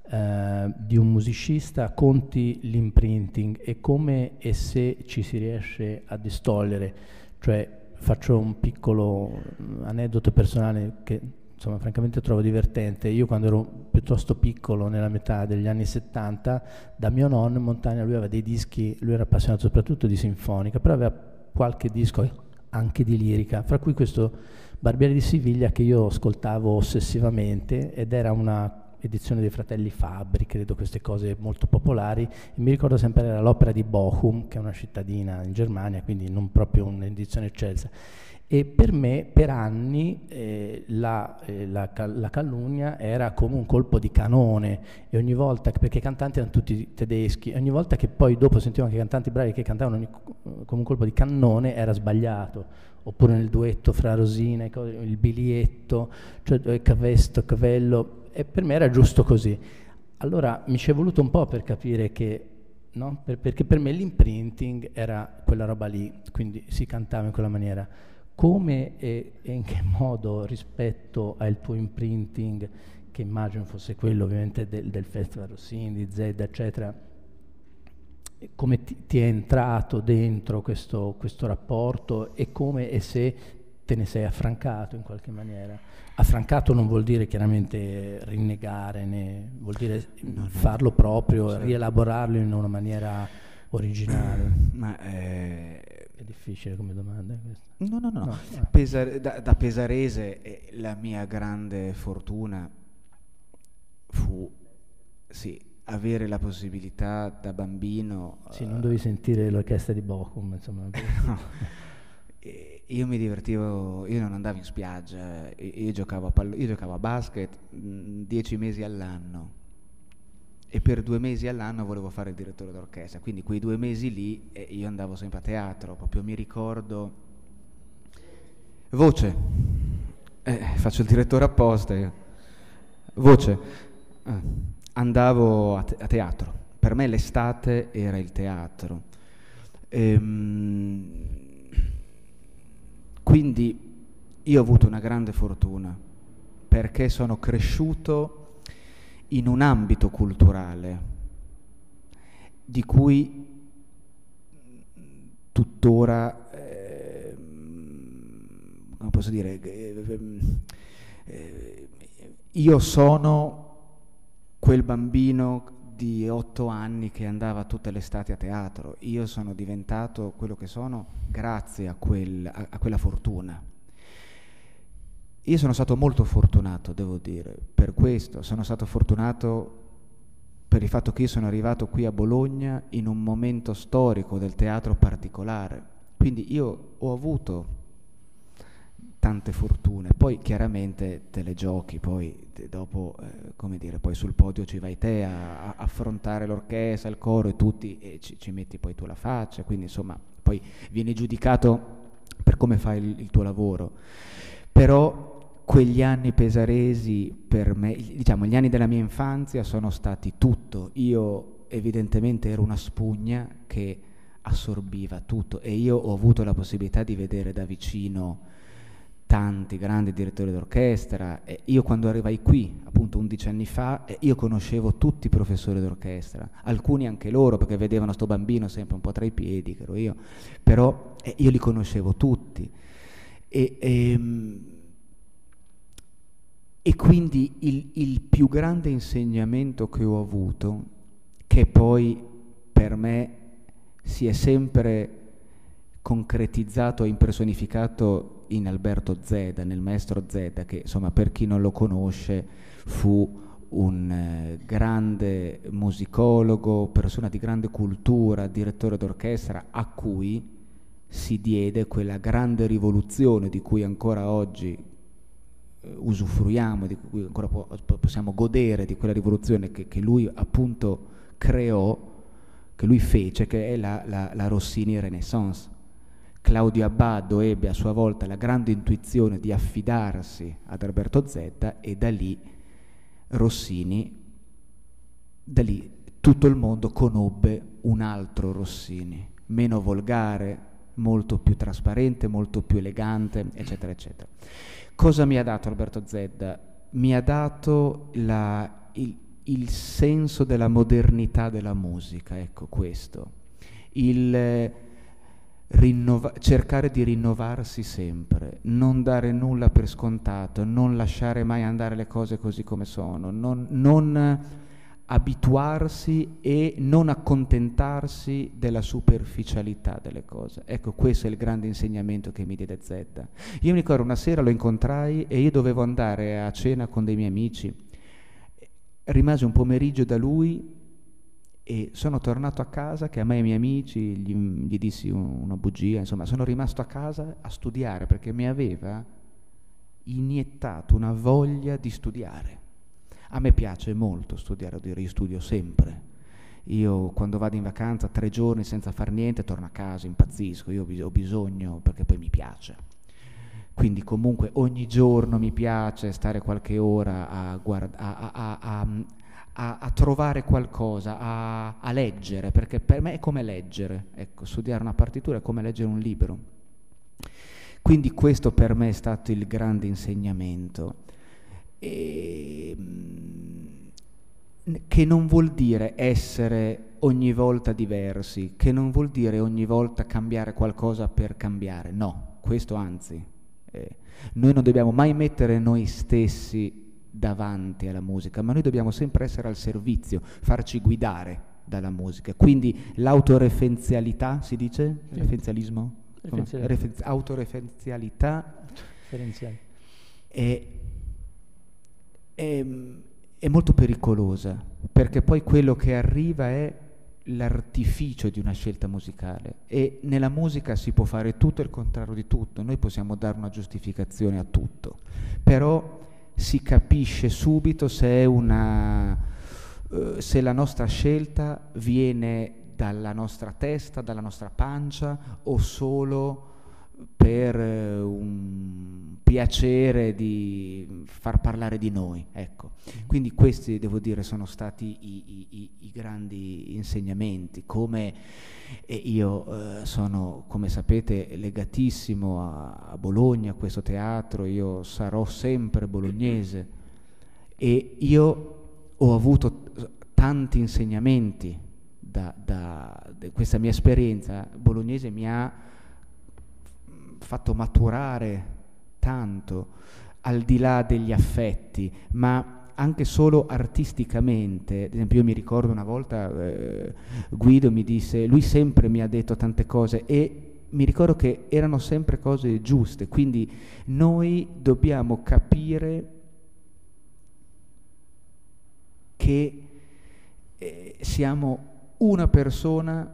di un musicista conti l'imprinting e come e se ci si riesce a distogliere. Cioè, faccio un piccolo aneddoto personale che insomma francamente trovo divertente. Io quando ero piuttosto piccolo, nella metà degli anni 70, da mio nonno in montagna, lui aveva dei dischi, lui era appassionato soprattutto di sinfonica, però aveva qualche disco anche di lirica, fra cui questo Barbiere di Siviglia che io ascoltavo ossessivamente, ed era una edizione dei fratelli Fabbri, credo, queste cose molto popolari, e mi ricordo sempre era l'opera di Bochum, che è una cittadina in Germania, quindi non proprio un'edizione eccelsa. E per me, per anni, la calunnia era come un colpo di canone, e ogni volta, perché i cantanti erano tutti tedeschi, e ogni volta che poi dopo sentivo anche cantanti bravi che cantavano come un colpo di cannone, era sbagliato. Oppure nel duetto fra Rosina, il Bilietto, cioè Cavesto, Cavello, e per me era giusto così. Allora mi ci è voluto un po' per capire che, no? Perché per me l'imprinting era quella roba lì, quindi si cantava in quella maniera. Come e in che modo rispetto al tuo imprinting, che immagino fosse quello ovviamente del Festival Rossini, di Zedda, eccetera, come ti è entrato dentro questo rapporto, e come e se te ne sei affrancato in qualche maniera? Affrancato non vuol dire chiaramente rinnegare, né vuol dire farlo proprio, certo, rielaborarlo in una maniera originale. Ma è difficile come domanda questa. No. Da pesarese la mia grande fortuna fu avere la possibilità da bambino. Sì, non dovevi sentire l'orchestra di Bochum, insomma. No. Io mi divertivo, io non andavo in spiaggia, io giocavo a basket 10 mesi all'anno, e per 2 mesi all'anno volevo fare il direttore d'orchestra, quindi quei 2 mesi lì io andavo sempre a teatro, proprio mi ricordo voce, faccio il direttore apposta io. Voce, andavo a teatro, per me l'estate era il teatro, quindi io ho avuto una grande fortuna perché sono cresciuto in un ambito culturale di cui tuttora, come posso dire, io sono quel bambino di 8 anni che andava tutte le estati a teatro. Io sono diventato quello che sono grazie a quella fortuna. Io sono stato molto fortunato, devo dire, per questo. Sono stato fortunato per il fatto che io sono arrivato qui a Bologna in un momento storico del teatro particolare. Quindi io ho avuto tante fortune, poi chiaramente te le giochi, poi dopo, come dire, poi sul podio ci vai te a affrontare l'orchestra, il coro e tutti, e ci metti poi tu la faccia, quindi insomma poi vieni giudicato per come fai il tuo lavoro. Però quegli anni pesaresi per me, diciamo gli anni della mia infanzia, sono stati tutto. Io evidentemente ero una spugna che assorbiva tutto, e io ho avuto la possibilità di vedere da vicino tanti grandi direttori d'orchestra. E io quando arrivai qui, appunto 11 anni fa, io conoscevo tutti i professori d'orchestra, alcuni anche loro, perché vedevano sto bambino sempre un po' tra i piedi, che ero io, però io li conoscevo tutti. E quindi il più grande insegnamento che ho avuto, che poi per me si è sempre concretizzato e impersonificato in Alberto Zedda, nel maestro Zedda, che insomma per chi non lo conosce fu un grande musicologo, persona di grande cultura, direttore d'orchestra, a cui si diede quella grande rivoluzione di cui ancora oggi usufruiamo, di cui ancora possiamo godere, di quella rivoluzione che lui appunto creò, che lui fece, che è la Rossini Renaissance. Claudio Abbado ebbe a sua volta la grande intuizione di affidarsi ad Alberto Zedda, e da lì Rossini, da lì tutto il mondo conobbe un altro Rossini, meno volgare, molto più trasparente, molto più elegante, eccetera, eccetera. Cosa mi ha dato Alberto Zedda? Mi ha dato il senso della modernità della musica, ecco questo, il cercare di rinnovarsi sempre, non dare nulla per scontato, non lasciare mai andare le cose così come sono, non abituarsi e non accontentarsi della superficialità delle cose. Ecco, questo è il grande insegnamento che mi diede Zedda. Io mi ricordo una sera lo incontrai e io dovevo andare a cena con dei miei amici. Rimasi un pomeriggio da lui e sono tornato a casa, che a me e ai miei amici gli dissi una bugia, insomma, sono rimasto a casa a studiare perché mi aveva iniettato una voglia di studiare. A me piace molto studiare, io studio sempre. Io quando vado in vacanza 3 giorni senza far niente, torno a casa, impazzisco, io ho bisogno perché poi mi piace. Quindi comunque ogni giorno mi piace stare qualche ora a trovare qualcosa, a leggere, perché per me è come leggere, ecco, studiare una partitura è come leggere un libro. Quindi questo per me è stato il grande insegnamento. Che non vuol dire essere ogni volta diversi, che non vuol dire ogni volta cambiare qualcosa per cambiare, no, questo anzi, noi non dobbiamo mai mettere noi stessi davanti alla musica, ma noi dobbiamo sempre essere al servizio, farci guidare dalla musica, quindi l'autoreferenzialità, si dice? Referenzialismo? Autoreferenzialità è molto pericolosa, perché poi quello che arriva è l'artificio di una scelta musicale, e nella musica si può fare tutto e il contrario di tutto. Noi possiamo dare una giustificazione a tutto, però si capisce subito se la nostra scelta viene dalla nostra testa, dalla nostra pancia, o solo per un piacere di far parlare di noi, ecco. Quindi questi, devo dire, sono stati i grandi insegnamenti. Come io sono, come sapete, legatissimo a Bologna, a questo teatro, io sarò sempre bolognese, e io ho avuto tanti insegnamenti da questa mia esperienza bolognese, mi ha fatto maturare tanto, al di là degli affetti, ma anche solo artisticamente. Ad esempio, io mi ricordo una volta Guido mi disse, lui sempre mi ha detto tante cose e mi ricordo che erano sempre cose giuste, quindi noi dobbiamo capire che siamo una persona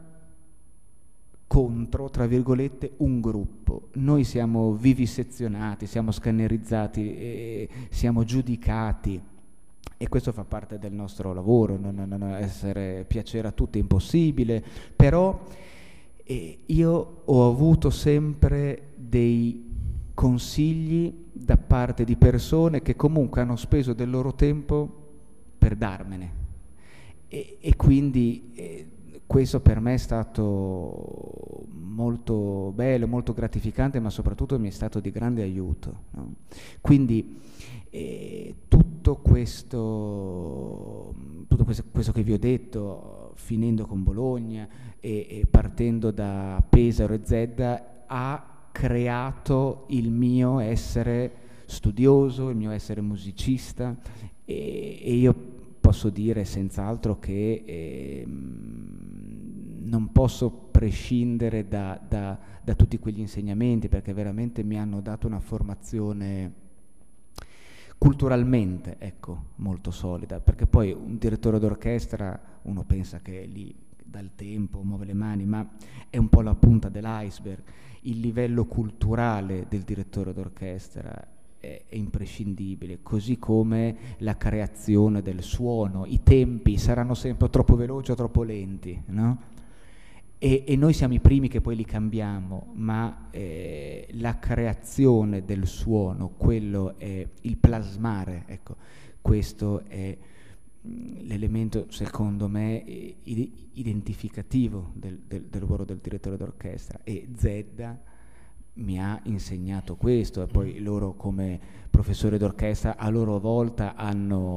contro, tra virgolette, un gruppo. Noi siamo vivisezionati, siamo scannerizzati, siamo giudicati, e questo fa parte del nostro lavoro. Non essere piacere a tutti è impossibile, però io ho avuto sempre dei consigli da parte di persone che comunque hanno speso del loro tempo per darmene, e quindi questo per me è stato molto bello, molto gratificante, ma soprattutto mi è stato di grande aiuto, no? Quindi tutto questo che vi ho detto, finendo con Bologna e partendo da Pesaro e Zedda, ha creato il mio essere studioso, il mio essere musicista, e io posso dire senz'altro che non posso prescindere da tutti quegli insegnamenti, perché veramente mi hanno dato una formazione culturalmente, ecco, molto solida, perché poi un direttore d'orchestra, uno pensa che è lì dal tempo, muove le mani, ma è un po' la punta dell'iceberg. Il livello culturale del direttore d'orchestra è imprescindibile, così come la creazione del suono. I tempi saranno sempre troppo veloci o troppo lenti, no? E noi siamo i primi che poi li cambiamo, ma la creazione del suono, quello è il plasmare, ecco, questo è l'elemento, secondo me, identificativo del lavoro del direttore d'orchestra, e Zedda mi ha insegnato questo, e poi loro come professori d'orchestra a loro volta hanno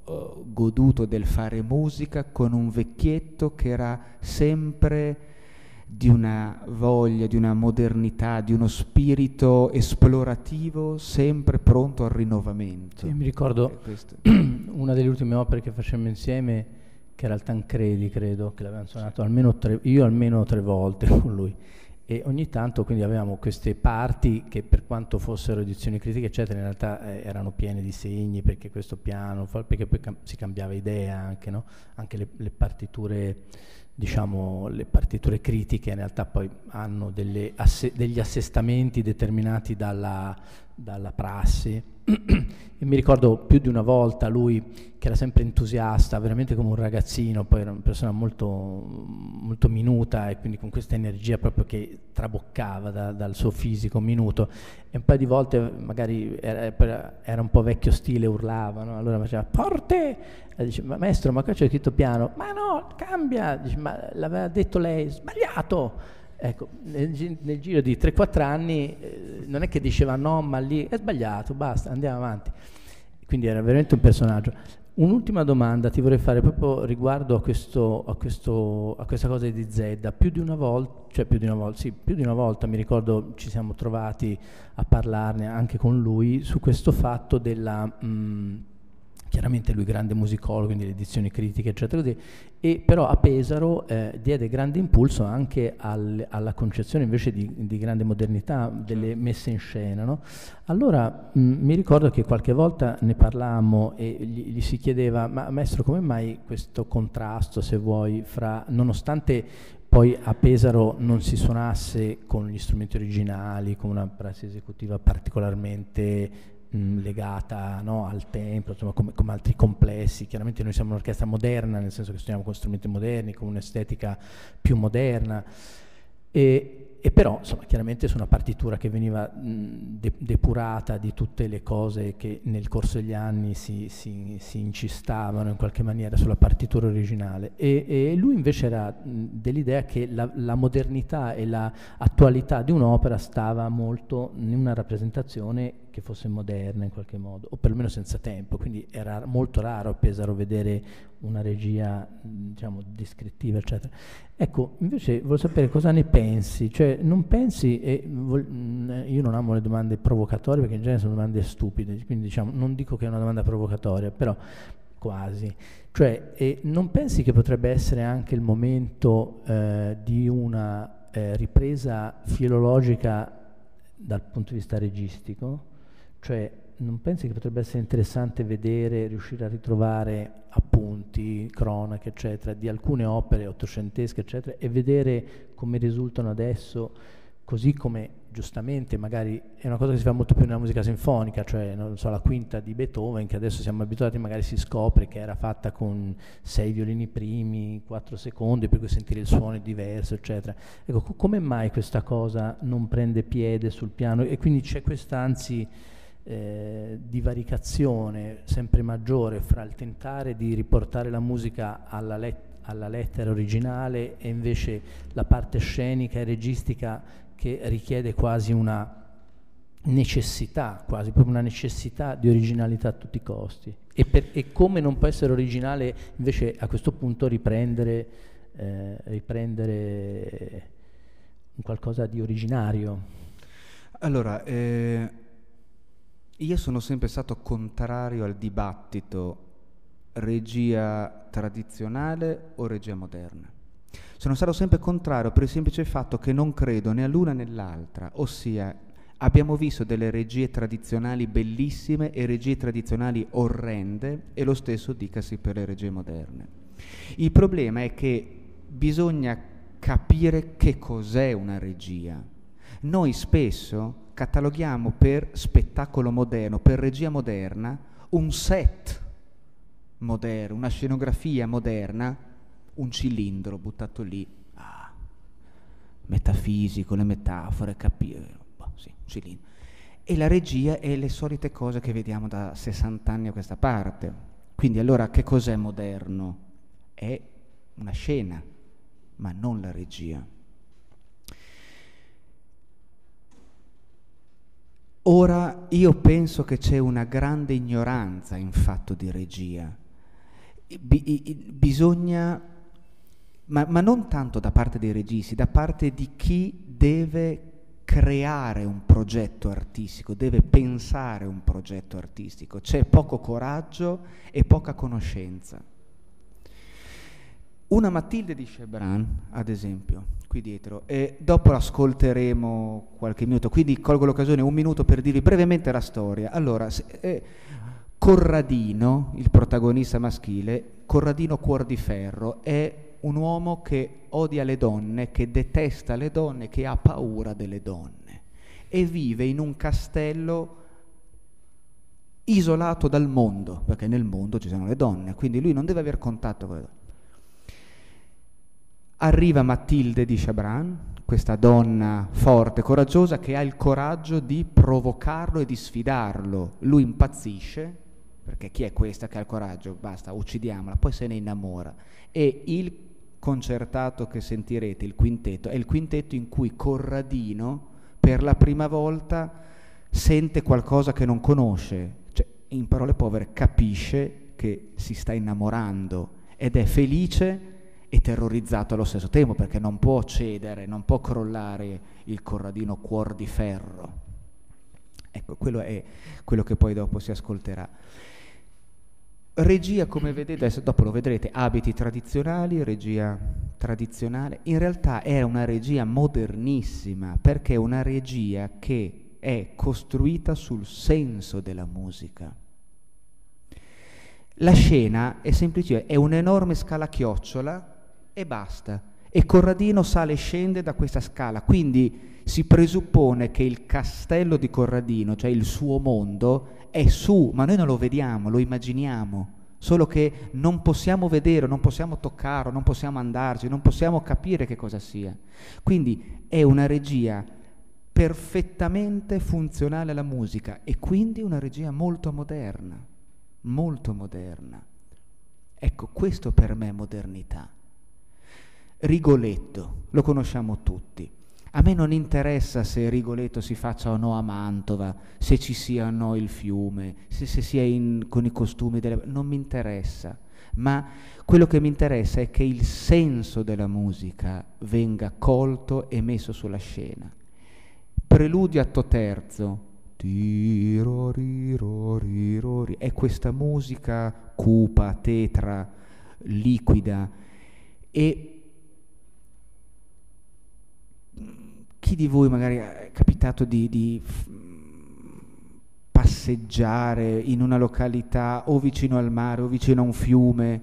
goduto del fare musica con un vecchietto che era sempre di una voglia, di una modernità, di uno spirito esplorativo, sempre pronto al rinnovamento. Sì, mi ricordo una delle ultime opere che facemmo insieme, che era il Tancredi, credo, che l'avevamo suonato almeno tre volte con lui. E ogni tanto quindi avevamo queste parti che, per quanto fossero edizioni critiche eccetera, in realtà erano piene di segni, perché questo piano, perché poi si cambiava idea anche, no? Anche le partiture, diciamo, le partiture critiche in realtà poi hanno degli assestamenti determinati dalla prassi. E mi ricordo più di una volta lui, che era sempre entusiasta, veramente come un ragazzino, poi era una persona molto, molto minuta, e quindi con questa energia proprio che traboccava dal suo fisico minuto, e un paio di volte magari era un po' vecchio stile, urlava, no? Allora faceva "Forte!" E dice "Ma maestro, ma qua c'è scritto piano". "Ma no, cambia!" Dice "Ma l'aveva detto lei, sbagliato!" Ecco, nel giro di 3-4 anni non è che diceva "no, ma lì è sbagliato, basta, andiamo avanti". Quindi era veramente un personaggio. Un'ultima domanda ti vorrei fare proprio riguardo a questa cosa di Zedda. Più di una volta mi ricordo ci siamo trovati a parlarne anche con lui su questo fatto della... chiaramente lui grande musicologo, quindi le edizioni critiche eccetera così, e però a Pesaro diede grande impulso anche alla concezione invece di grande modernità delle messe in scena, no? Allora mi ricordo che qualche volta ne parlammo e gli si chiedeva "Ma maestro, come mai questo contrasto, se vuoi, fra, nonostante poi a Pesaro non si suonasse con gli strumenti originali, con una prassi esecutiva particolarmente legata, no, al tempo, insomma, come altri complessi. Chiaramente noi siamo un'orchestra moderna, nel senso che suoniamo con strumenti moderni, con un'estetica più moderna, e però insomma chiaramente su una partitura che veniva depurata di tutte le cose che nel corso degli anni si incistavano in qualche maniera sulla partitura originale, e lui invece era dell'idea che la modernità e l'attualità di un'opera stava molto in una rappresentazione che fosse moderna in qualche modo, o perlomeno senza tempo. Quindi era molto raro a Pesaro vedere una regia, diciamo, descrittiva eccetera. Ecco, invece voglio sapere cosa ne pensi, cioè non pensi, io non amo le domande provocatorie perché in genere sono domande stupide, quindi diciamo non dico che è una domanda provocatoria, però quasi, cioè non pensi che potrebbe essere anche il momento di una ripresa filologica dal punto di vista registico? Cioè non pensi che potrebbe essere interessante vedere, riuscire a ritrovare appunti, cronache eccetera di alcune opere ottocentesche eccetera, e vedere come risultano adesso, così come giustamente magari è una cosa che si fa molto più nella musica sinfonica, cioè non so, la quinta di Beethoven, che adesso siamo abituati, magari si scopre che era fatta con 6 violini primi, 4 secondi, per cui sentire il suono è diverso eccetera. Ecco, come mai questa cosa non prende piede sul piano, e quindi c'è questa anzi divaricazione sempre maggiore fra il tentare di riportare la musica alla lettera originale e invece la parte scenica e registica che richiede quasi una necessità, quasi proprio una necessità di originalità a tutti i costi, e come non può essere originale invece a questo punto riprendere un qualcosa di originario. Allora, io sono sempre stato contrario al dibattito regia tradizionale o regia moderna. Sono stato sempre contrario per il semplice fatto che non credo né all'una né all'altra, ossia abbiamo visto delle regie tradizionali bellissime e regie tradizionali orrende, e lo stesso dicasi per le regie moderne. Il problema è che bisogna capire che cos'è una regia. Noi spesso cataloghiamo per spettacolo moderno, per regia moderna, un set moderno, una scenografia moderna, un cilindro buttato lì, metafisico, le metafore, capire, sì, un cilindro. E la regia è le solite cose che vediamo da 60 anni a questa parte. Quindi allora che cos'è moderno? È una scena, ma non la regia. Ora io penso che c'è una grande ignoranza in fatto di regia, bisogna, ma non tanto da parte dei registi, da parte di chi deve creare un progetto artistico, deve pensare un progetto artistico. C'è poco coraggio e poca conoscenza. Una Matilde di Chebran, ad esempio, qui dietro, e dopo l'ascolteremo qualche minuto, quindi colgo l'occasione, un minuto per dirvi brevemente la storia. Allora, Corradino, il protagonista maschile, Corradino Cuor di Ferro, è un uomo che odia le donne, che detesta le donne, che ha paura delle donne e vive in un castello isolato dal mondo, perché nel mondo ci sono le donne, quindi lui non deve aver contatto con le donne. Arriva Matilde di Chebran, questa donna forte, coraggiosa, che ha il coraggio di provocarlo e di sfidarlo. Lui impazzisce, perché chi è questa che ha il coraggio? Basta, uccidiamola, poi se ne innamora. E il concertato che sentirete, il quintetto, è il quintetto in cui Corradino per la prima volta sente qualcosa che non conosce, cioè, in parole povere, capisce che si sta innamorando ed è felice e terrorizzato allo stesso tempo, perché non può cedere, non può crollare il Corradino Cuor di Ferro. Ecco, quello è quello che poi dopo si ascolterà. Regia, come vedete, adesso dopo lo vedrete, abiti tradizionali, regia tradizionale. In realtà è una regia modernissima, perché è una regia che è costruita sul senso della musica. La scena è semplice, è un'enorme scala a chiocciola e basta. E Corradino sale e scende da questa scala, quindi si presuppone che il castello di Corradino, cioè il suo mondo, è su, ma noi non lo vediamo, lo immaginiamo, solo che non possiamo vedere, non possiamo toccarlo, non possiamo andarci, non possiamo capire che cosa sia. Quindi è una regia perfettamente funzionale alla musica e quindi una regia molto moderna, molto moderna. Ecco, questo per me è modernità. Rigoletto, lo conosciamo tutti. A me non interessa se Rigoletto si faccia o no a Mantova, se ci sia o no il fiume, se sia con i costumi non mi interessa, ma quello che mi interessa è che il senso della musica venga colto e messo sulla scena. Preludio atto terzo, è questa musica cupa, tetra, liquida, e chi di voi magari è capitato di passeggiare in una località o vicino al mare o vicino a un fiume,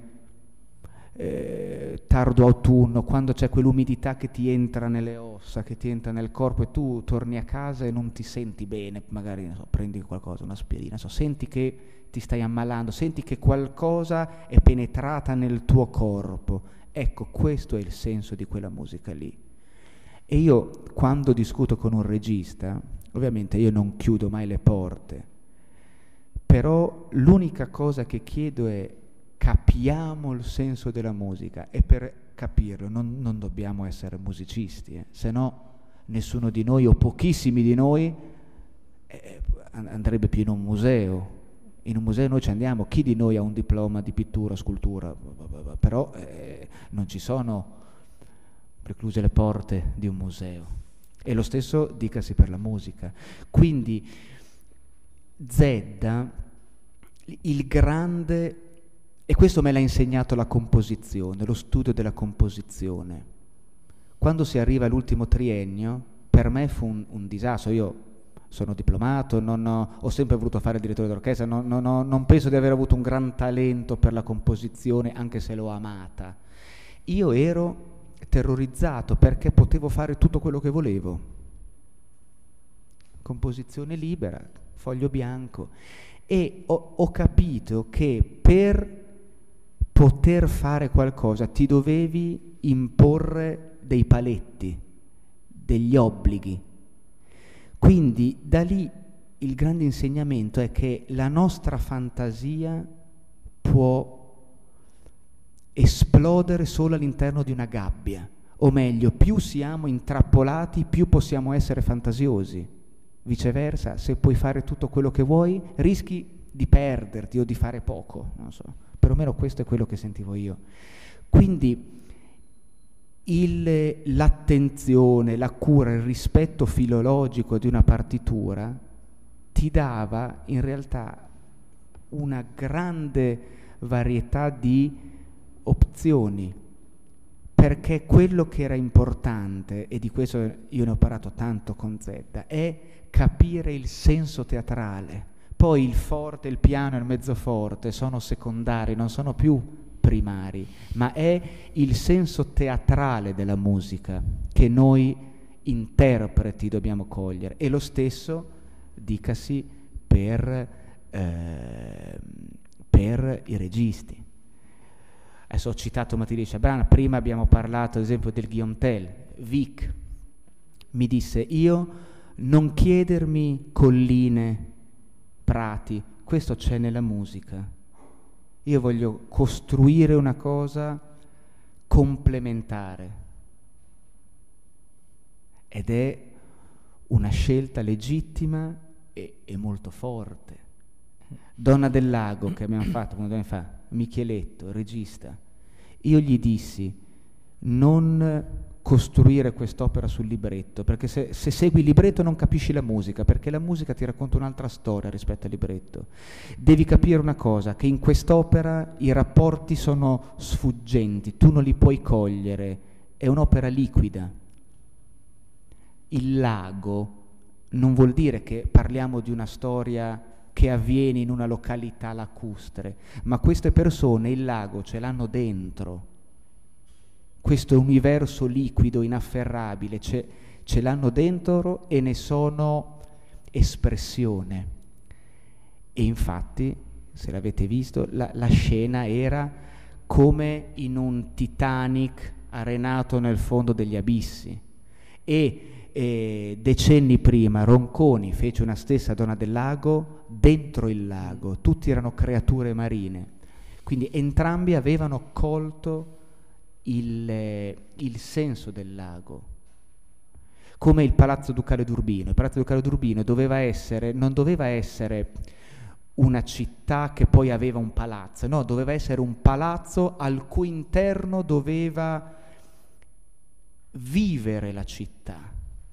tardo autunno, quando c'è quell'umidità che ti entra nelle ossa, che ti entra nel corpo e tu torni a casa e non ti senti bene, magari prendi qualcosa, un'aspirina, senti che ti stai ammalando, senti che qualcosa è penetrata nel tuo corpo. Ecco, questo è il senso di quella musica lì. E io, quando discuto con un regista, ovviamente io non chiudo mai le porte, però l'unica cosa che chiedo è: capiamo il senso della musica, e per capirlo non dobbiamo essere musicisti, se no nessuno di noi o pochissimi di noi andrebbe più in un museo. In un museo noi ci andiamo, chi di noi ha un diploma di pittura, scultura, però non ci sono precluse le porte di un museo. E lo stesso dicasi per la musica. Quindi Zedda, il grande, e questo me l'ha insegnato la composizione, lo studio della composizione. Quando si arriva all'ultimo triennio, per me fu un disastro. Io sono diplomato, ho sempre voluto fare il direttore d'orchestra, non penso di aver avuto un gran talento per la composizione, anche se l'ho amata. Io ero terrorizzato perché potevo fare tutto quello che volevo. Composizione libera, foglio bianco. E ho capito che per poter fare qualcosa ti dovevi imporre dei paletti, degli obblighi. Quindi da lì il grande insegnamento è che la nostra fantasia può esplodere solo all'interno di una gabbia, o meglio, più siamo intrappolati, più possiamo essere fantasiosi. Viceversa, se puoi fare tutto quello che vuoi, rischi di perderti o di fare poco, non so. perlomeno questo è quello che sentivo io. Quindi l'attenzione, la cura, il rispetto filologico di una partitura ti dava in realtà una grande varietà di opzioni, perché quello che era importante, e di questo io ne ho parlato tanto con Zedda, è capire il senso teatrale. Poi il forte, il piano e il mezzoforte sono secondari, non sono più primari, ma è il senso teatrale della musica che noi interpreti dobbiamo cogliere. E lo stesso dicasi per i registi. Adesso ho citato Matilde Chabrana, prima abbiamo parlato ad esempio del Guillaume Tell. Vic mi disse: io non chiedermi colline, prati, questo c'è nella musica. Io voglio costruire una cosa complementare, ed è una scelta legittima e molto forte. Donna del Lago, che abbiamo fatto 2 anni fa, Micheletto, regista, io gli dissi: non costruire quest'opera sul libretto, perché se segui il libretto non capisci la musica, perché la musica ti racconta un'altra storia rispetto al libretto. Devi capire una cosa, che in quest'opera i rapporti sono sfuggenti, tu non li puoi cogliere, è un'opera liquida. Il lago non vuol dire che parliamo di una storia che avviene in una località lacustre, ma queste persone il lago ce l'hanno dentro. Questo universo liquido, inafferrabile, ce l'hanno dentro e ne sono espressione. E infatti, se l'avete visto, la scena era come in un Titanic arenato nel fondo degli abissi. E decenni prima Ronconi fece una stessa Donna del Lago dentro il lago, tutti erano creature marine. Quindi entrambi avevano colto il senso del lago, come il Palazzo Ducale d'Urbino. Il Palazzo Ducale d'Urbino non doveva essere una città che poi aveva un palazzo, no, doveva essere un palazzo al cui interno doveva vivere la città.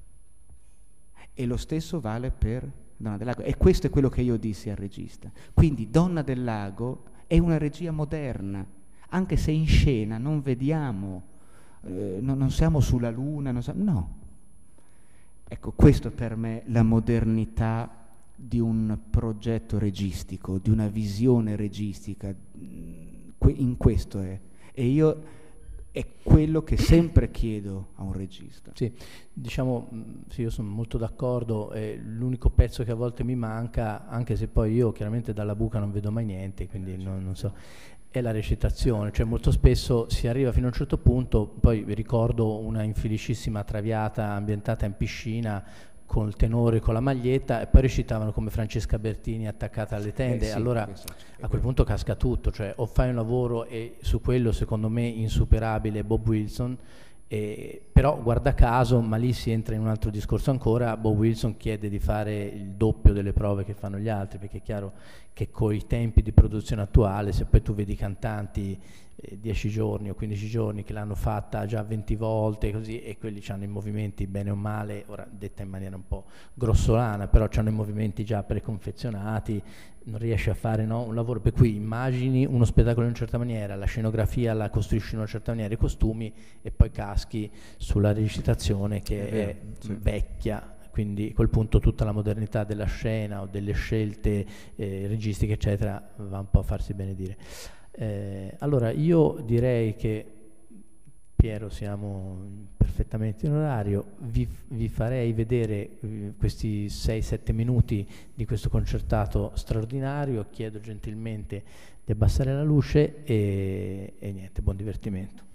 E lo stesso vale per Donna del Lago, e questo è quello che io dissi al regista. Quindi Donna del Lago è una regia moderna, anche se in scena non vediamo, non siamo sulla luna, no. Ecco, questo per me la modernità di un progetto registico, di una visione registica, in questo è. E io è quello che sempre chiedo a un regista. Sì, diciamo, sì, io sono molto d'accordo, l'unico pezzo che a volte mi manca, anche se poi io chiaramente dalla buca non vedo mai niente, quindi non so, è la recitazione. Cioè molto spesso si arriva fino a un certo punto, poi vi ricordo una infelicissima traviata ambientata in piscina con il tenore, con la maglietta, e poi recitavano come Francesca Bertini attaccata alle tende. Sì, allora a quel punto casca tutto, cioè o fai un lavoro, e su quello secondo me insuperabile Bob Wilson, però guarda caso, ma lì si entra in un altro discorso ancora. Bob Wilson chiede di fare il doppio delle prove che fanno gli altri, perché è chiaro che con i tempi di produzione attuale, se poi tu vedi cantanti 10 giorni o 15 giorni che l'hanno fatta già 20 volte così, e quelli hanno i movimenti bene o male, ora detta in maniera un po' grossolana, però hanno i movimenti già preconfezionati, non riesci a fare, no, un lavoro per cui immagini uno spettacolo in una certa maniera, la scenografia la costruisci in una certa maniera, i costumi, e poi caschi sulla recitazione che è vecchia. Quindi a quel punto tutta la modernità della scena o delle scelte registiche eccetera va un po' a farsi benedire. Allora io direi che, Piero, siamo perfettamente in orario, vi farei vedere questi 6-7 minuti di questo concertato straordinario. Chiedo gentilmente di abbassare la luce e niente, buon divertimento.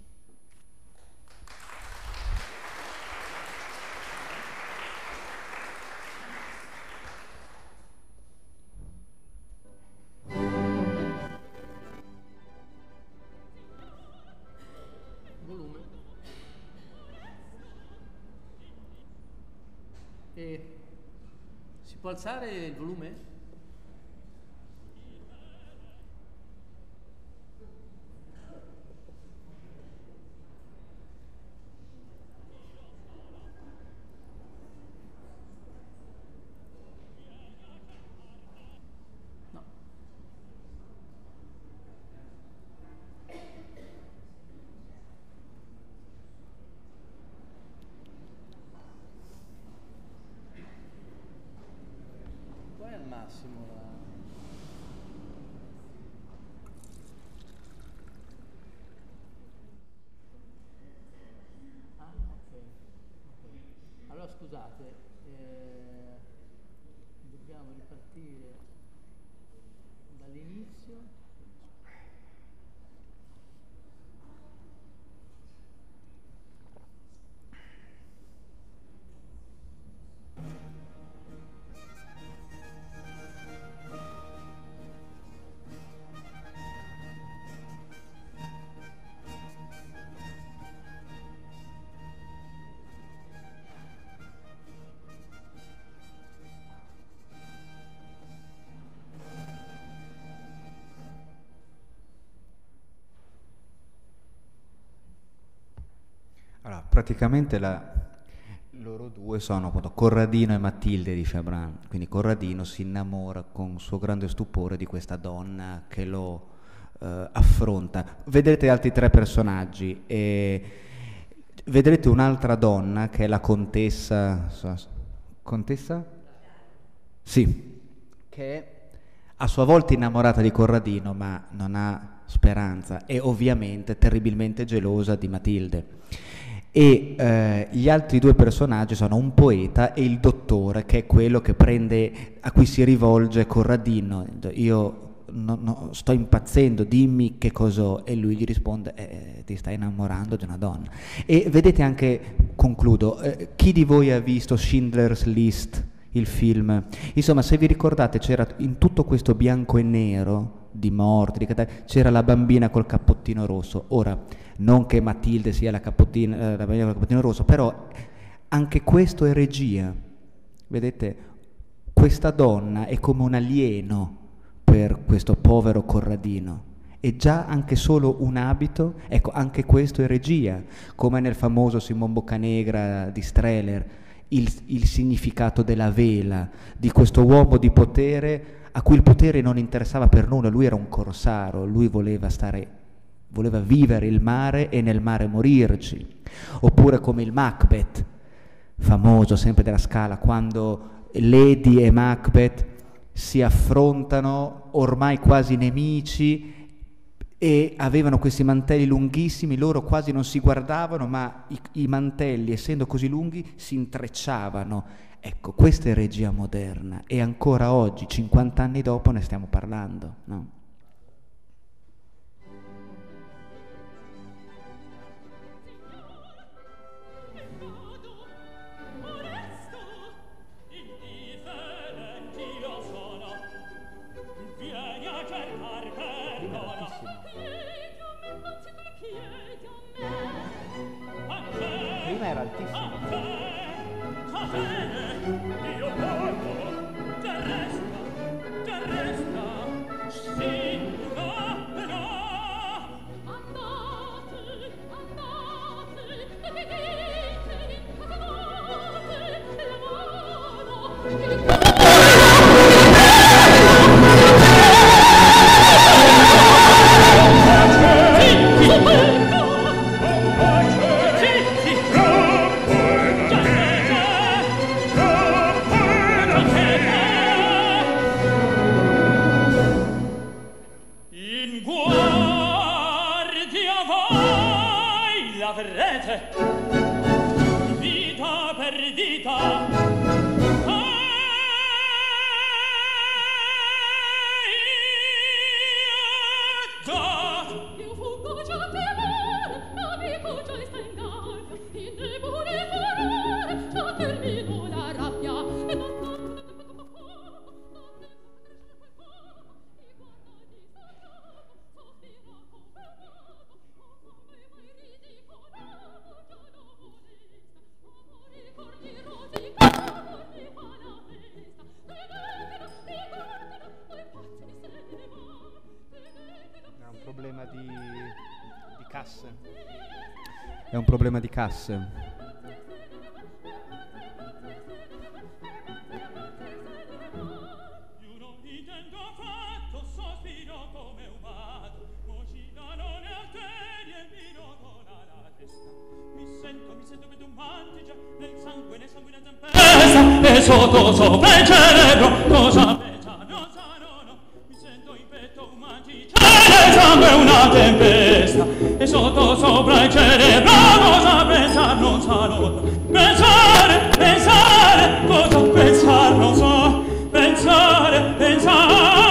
Si può alzare il volume? massimo Allora scusate, dobbiamo ripartire dall'inizio. Allora, praticamente loro due sono appunto Corradino e Matilde di Chabran, quindi Corradino si innamora con suo grande stupore di questa donna che lo affronta. Vedrete altri tre personaggi e vedrete un'altra donna che è la contessa, contessa? Sì, che è a sua volta innamorata di Corradino ma non ha speranza e ovviamente terribilmente gelosa di Matilde. E gli altri due personaggi sono un poeta e il dottore, che è quello che a cui si rivolge Corradino. Io sto impazzendo, dimmi che cos'ho, e lui gli risponde ti stai innamorando di una donna. E vedete anche, concludo, chi di voi ha visto Schindler's List, il film? Insomma, se vi ricordate, c'era in tutto questo bianco e nero di morti, c'era la bambina col cappottino rosso. Ora, non che Matilde sia la bambina col cappottino rosso, però anche questo è regia. Vedete, questa donna è come un alieno per questo povero Corradino, e già anche solo un abito, ecco, anche questo è regia, come nel famoso Simon Boccanegra di Strehler, il significato della vela, di questo uomo di potere a cui il potere non interessava per nulla. Lui era un corsaro, lui voleva vivere il mare e nel mare morirci. Oppure come il Macbeth, famoso sempre della Scala, quando Lady e Macbeth si affrontano ormai quasi nemici e avevano questi mantelli lunghissimi, loro quasi non si guardavano, ma i mantelli, essendo così lunghi, si intrecciavano. Ecco, questa è regia moderna e ancora oggi, 50 anni dopo, ne stiamo parlando, no? Prima era altissimo. Vita perdita, io fuggo già temore, amico già sta in gabbia, in debole furore, già termino la rabbia, e non È un problema di casse. io non intendo affatto, sospiro come un matto, vocina non è arteria e mi rotona la testa. Mi sento vedo un mantigia nel sangue, nel sanguinanza in pesta, e sotto sopra il cerebro cosa sotto sopra il cerebro cosa pensar non sa, pensare, pensare, cosa pensar non so, pensare, pensare.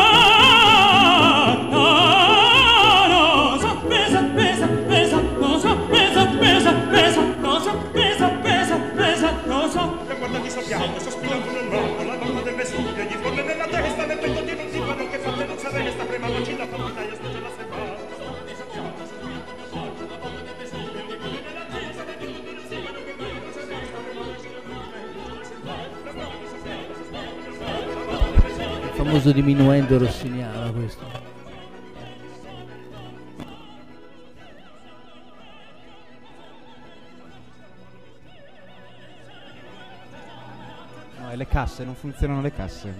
Sospirando nel mondo, la donna del vestito gli scorre nella testa, nel petto di non si fa che fa non sa resta, prima vocina fa battaglia, specie la serva. Il famoso diminuendo rossiniano questo. Le casse, non funzionano le casse.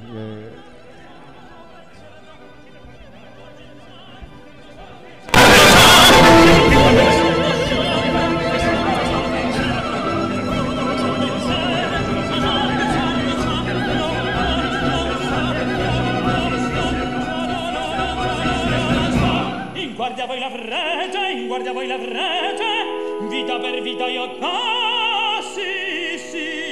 In guardia voi l'avrete, in guardia voi l'avrete, vita per vita io sì, sì.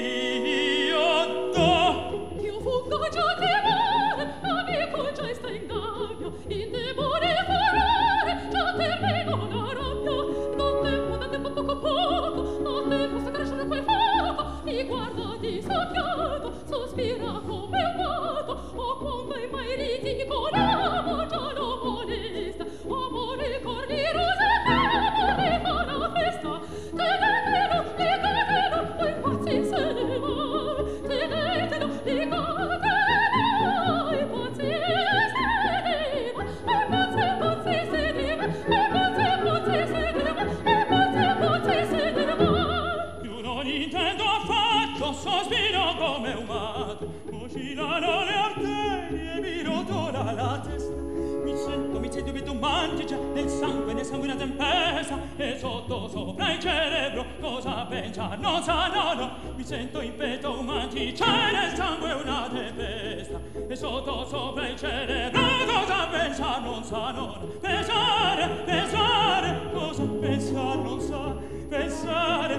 Nel sangue una tempesta e sotto sopra il cerebro cosa pensar non sa, mi sento in petto un manticè nel sangue una tempesta e sotto sopra il cerebro cosa pensar non sa, pensare, pensare, cosa pensar non sa, pensare,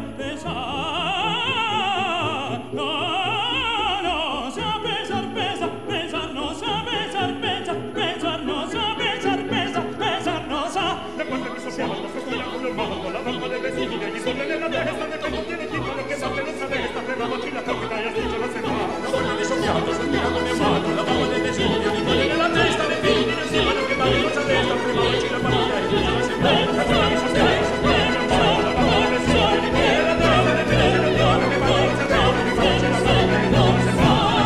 pensare, no, sa pensar, pensa, pensar non sa, pensar, pensa, pensar non sa, pensar, pensa, pensar non sa. Da quando mi soffiava il nostro spirato nel mondo, la donna del vestito gli scorre nella testa, nel petto tiene il titolo che batte non sa resta, prima vocina capita e stringe la serva. Da quando mi soffiava il spirato nel mondo, la donna del vestito gli scorre nella testa, nel petto tiene il titolo che batte non sa resta, prima vocina capita e stringe la serva. Da quando mi soffiava il spirato nel mondo, la donna del vestito gli scorre nella testa, nel petto tiene il titolo che batte non sa resta, prima vocina capita e stringe la serva.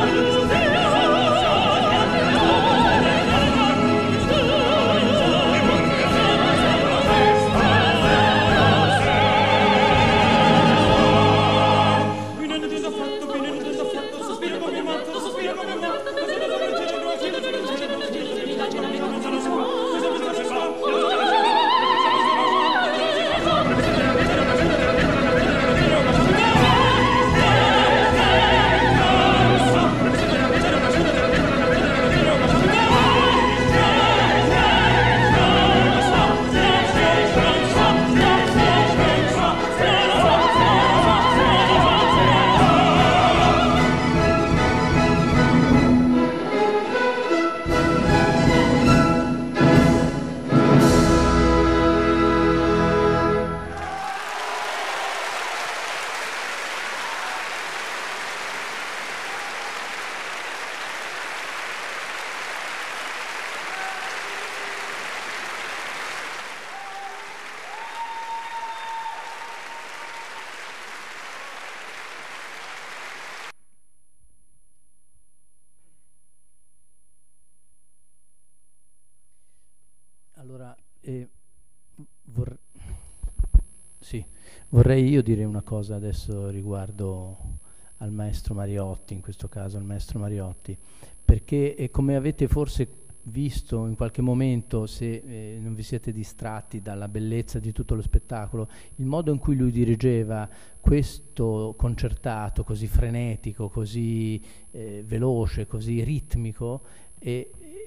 Allora, vorrei io dire una cosa adesso riguardo al maestro Mariotti, in questo caso al maestro Mariotti, perché come avete forse visto in qualche momento, se non vi siete distratti dalla bellezza di tutto lo spettacolo, il modo in cui lui dirigeva questo concertato così frenetico, così veloce, così ritmico,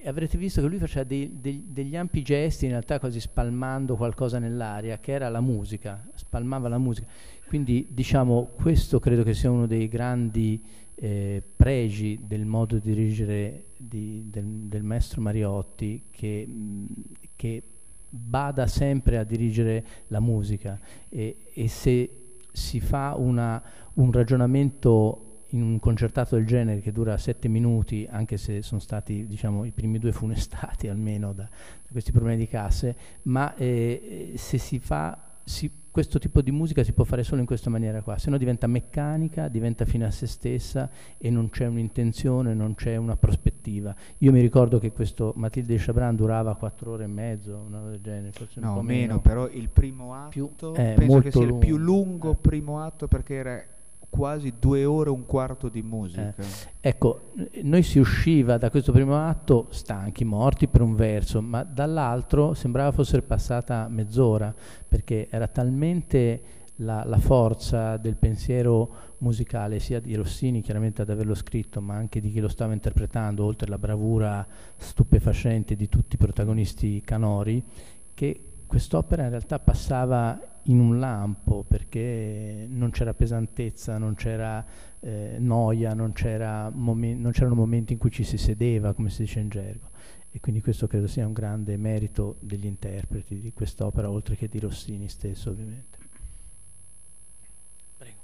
avrete visto che lui faceva degli ampi gesti, in realtà quasi spalmando qualcosa nell'aria, che era la musica, spalmava la musica. Quindi diciamo, questo credo che sia uno dei grandi pregi del modo di dirigere del maestro Mariotti, che bada sempre a dirigere la musica, e se si fa un ragionamento in un concertato del genere che dura 7 minuti, anche se sono stati, diciamo, i primi 2 funestati almeno da questi problemi di casse, ma se si fa questo tipo di musica si può fare solo in questa maniera qua, se no diventa meccanica, diventa fine a se stessa e non c'è un'intenzione, non c'è una prospettiva. Io mi ricordo che questo Matilde di Chabran durava 4 ore e mezzo, una cosa del genere, forse un po' meno, però il primo atto penso che sia il più lungo primo atto, perché era quasi 2 ore e un quarto di musica. Ecco, noi si usciva da questo primo atto stanchi, morti per un verso, ma dall'altro sembrava fosse passata mezz'ora, perché era talmente la forza del pensiero musicale, sia di Rossini, chiaramente ad averlo scritto, ma anche di chi lo stava interpretando, oltre alla bravura stupefacente di tutti i protagonisti canori, che quest'opera in realtà passava in un lampo, perché non c'era pesantezza, non c'era noia, non c'erano momenti in cui ci si sedeva, come si dice in gergo, e quindi questo credo sia un grande merito degli interpreti di quest'opera, oltre che di Rossini stesso, ovviamente. Prego.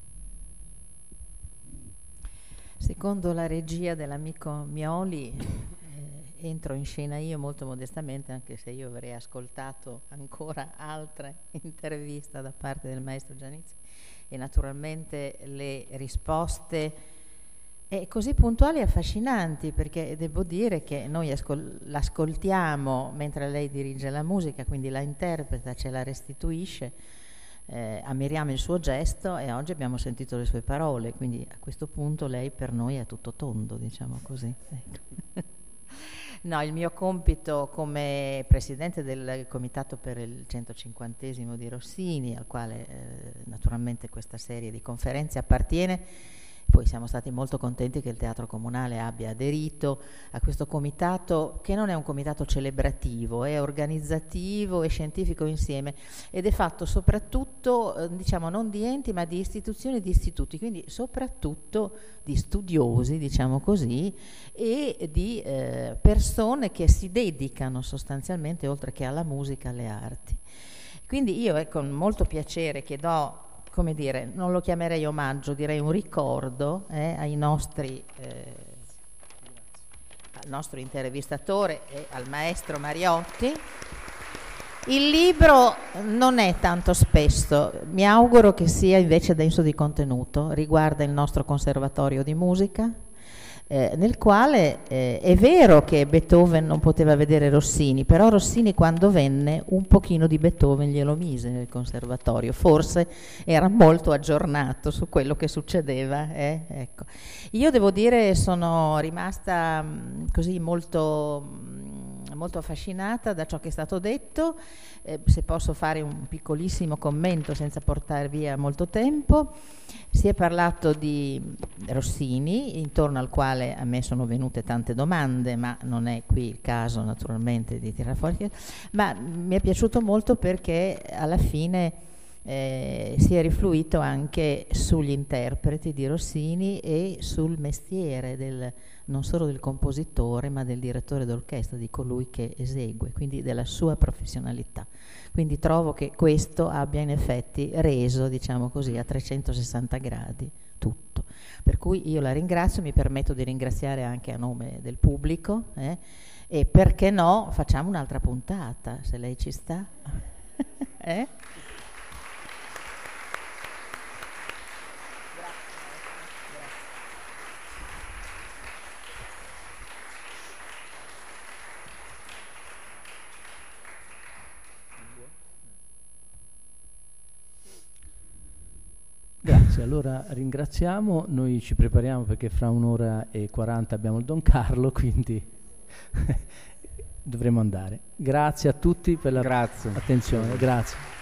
Secondo la regia dell'amico Mioli, entro in scena io molto modestamente, anche se io avrei ascoltato ancora altre interviste da parte del maestro Giannizzi, e naturalmente le risposte così puntuali e affascinanti, perché devo dire che noi l'ascoltiamo mentre lei dirige la musica, quindi la interpreta, ce la restituisce, ammiriamo il suo gesto e oggi abbiamo sentito le sue parole, quindi a questo punto lei per noi è tutto tondo, diciamo così. Ecco. No, il mio compito come presidente del comitato per il 150esimo di Rossini, al quale naturalmente questa serie di conferenze appartiene, poi siamo stati molto contenti che il Teatro Comunale abbia aderito a questo comitato, che non è un comitato celebrativo, è organizzativo e scientifico insieme, ed è fatto soprattutto, diciamo, non di enti ma di istituzioni e di istituti, quindi soprattutto di studiosi, diciamo così, e di persone che si dedicano sostanzialmente, oltre che alla musica, alle arti. Quindi io è con molto piacere che do, come dire, non lo chiamerei omaggio, direi un ricordo al nostro intervistatore e al maestro Mariotti. Il libro non è tanto spesso, mi auguro che sia invece denso di contenuto, riguarda il nostro conservatorio di musica, nel quale è vero che Beethoven non poteva vedere Rossini, però Rossini quando venne un pochino di Beethoven glielo mise nel conservatorio, forse era molto aggiornato su quello che succedeva. Ecco. Io devo dire sono rimasta così molto affascinata da ciò che è stato detto, se posso fare un piccolissimo commento senza portare via molto tempo. Si è parlato di Rossini, intorno al quale a me sono venute tante domande, ma non è qui il caso naturalmente di tirare fuori, ma mi è piaciuto molto perché alla fine si è rifluito anche sugli interpreti di Rossini e sul mestiere non solo del compositore ma del direttore d'orchestra, di colui che esegue, quindi della sua professionalità. Quindi trovo che questo abbia in effetti reso, diciamo così, a 360 gradi tutto. Per cui io la ringrazio, mi permetto di ringraziare anche a nome del pubblico, e perché no, facciamo un'altra puntata, se lei ci sta. Grazie, allora ringraziamo, noi ci prepariamo perché fra 1:40 abbiamo il Don Carlo, quindi dovremo andare. Grazie a tutti per l'attenzione, grazie.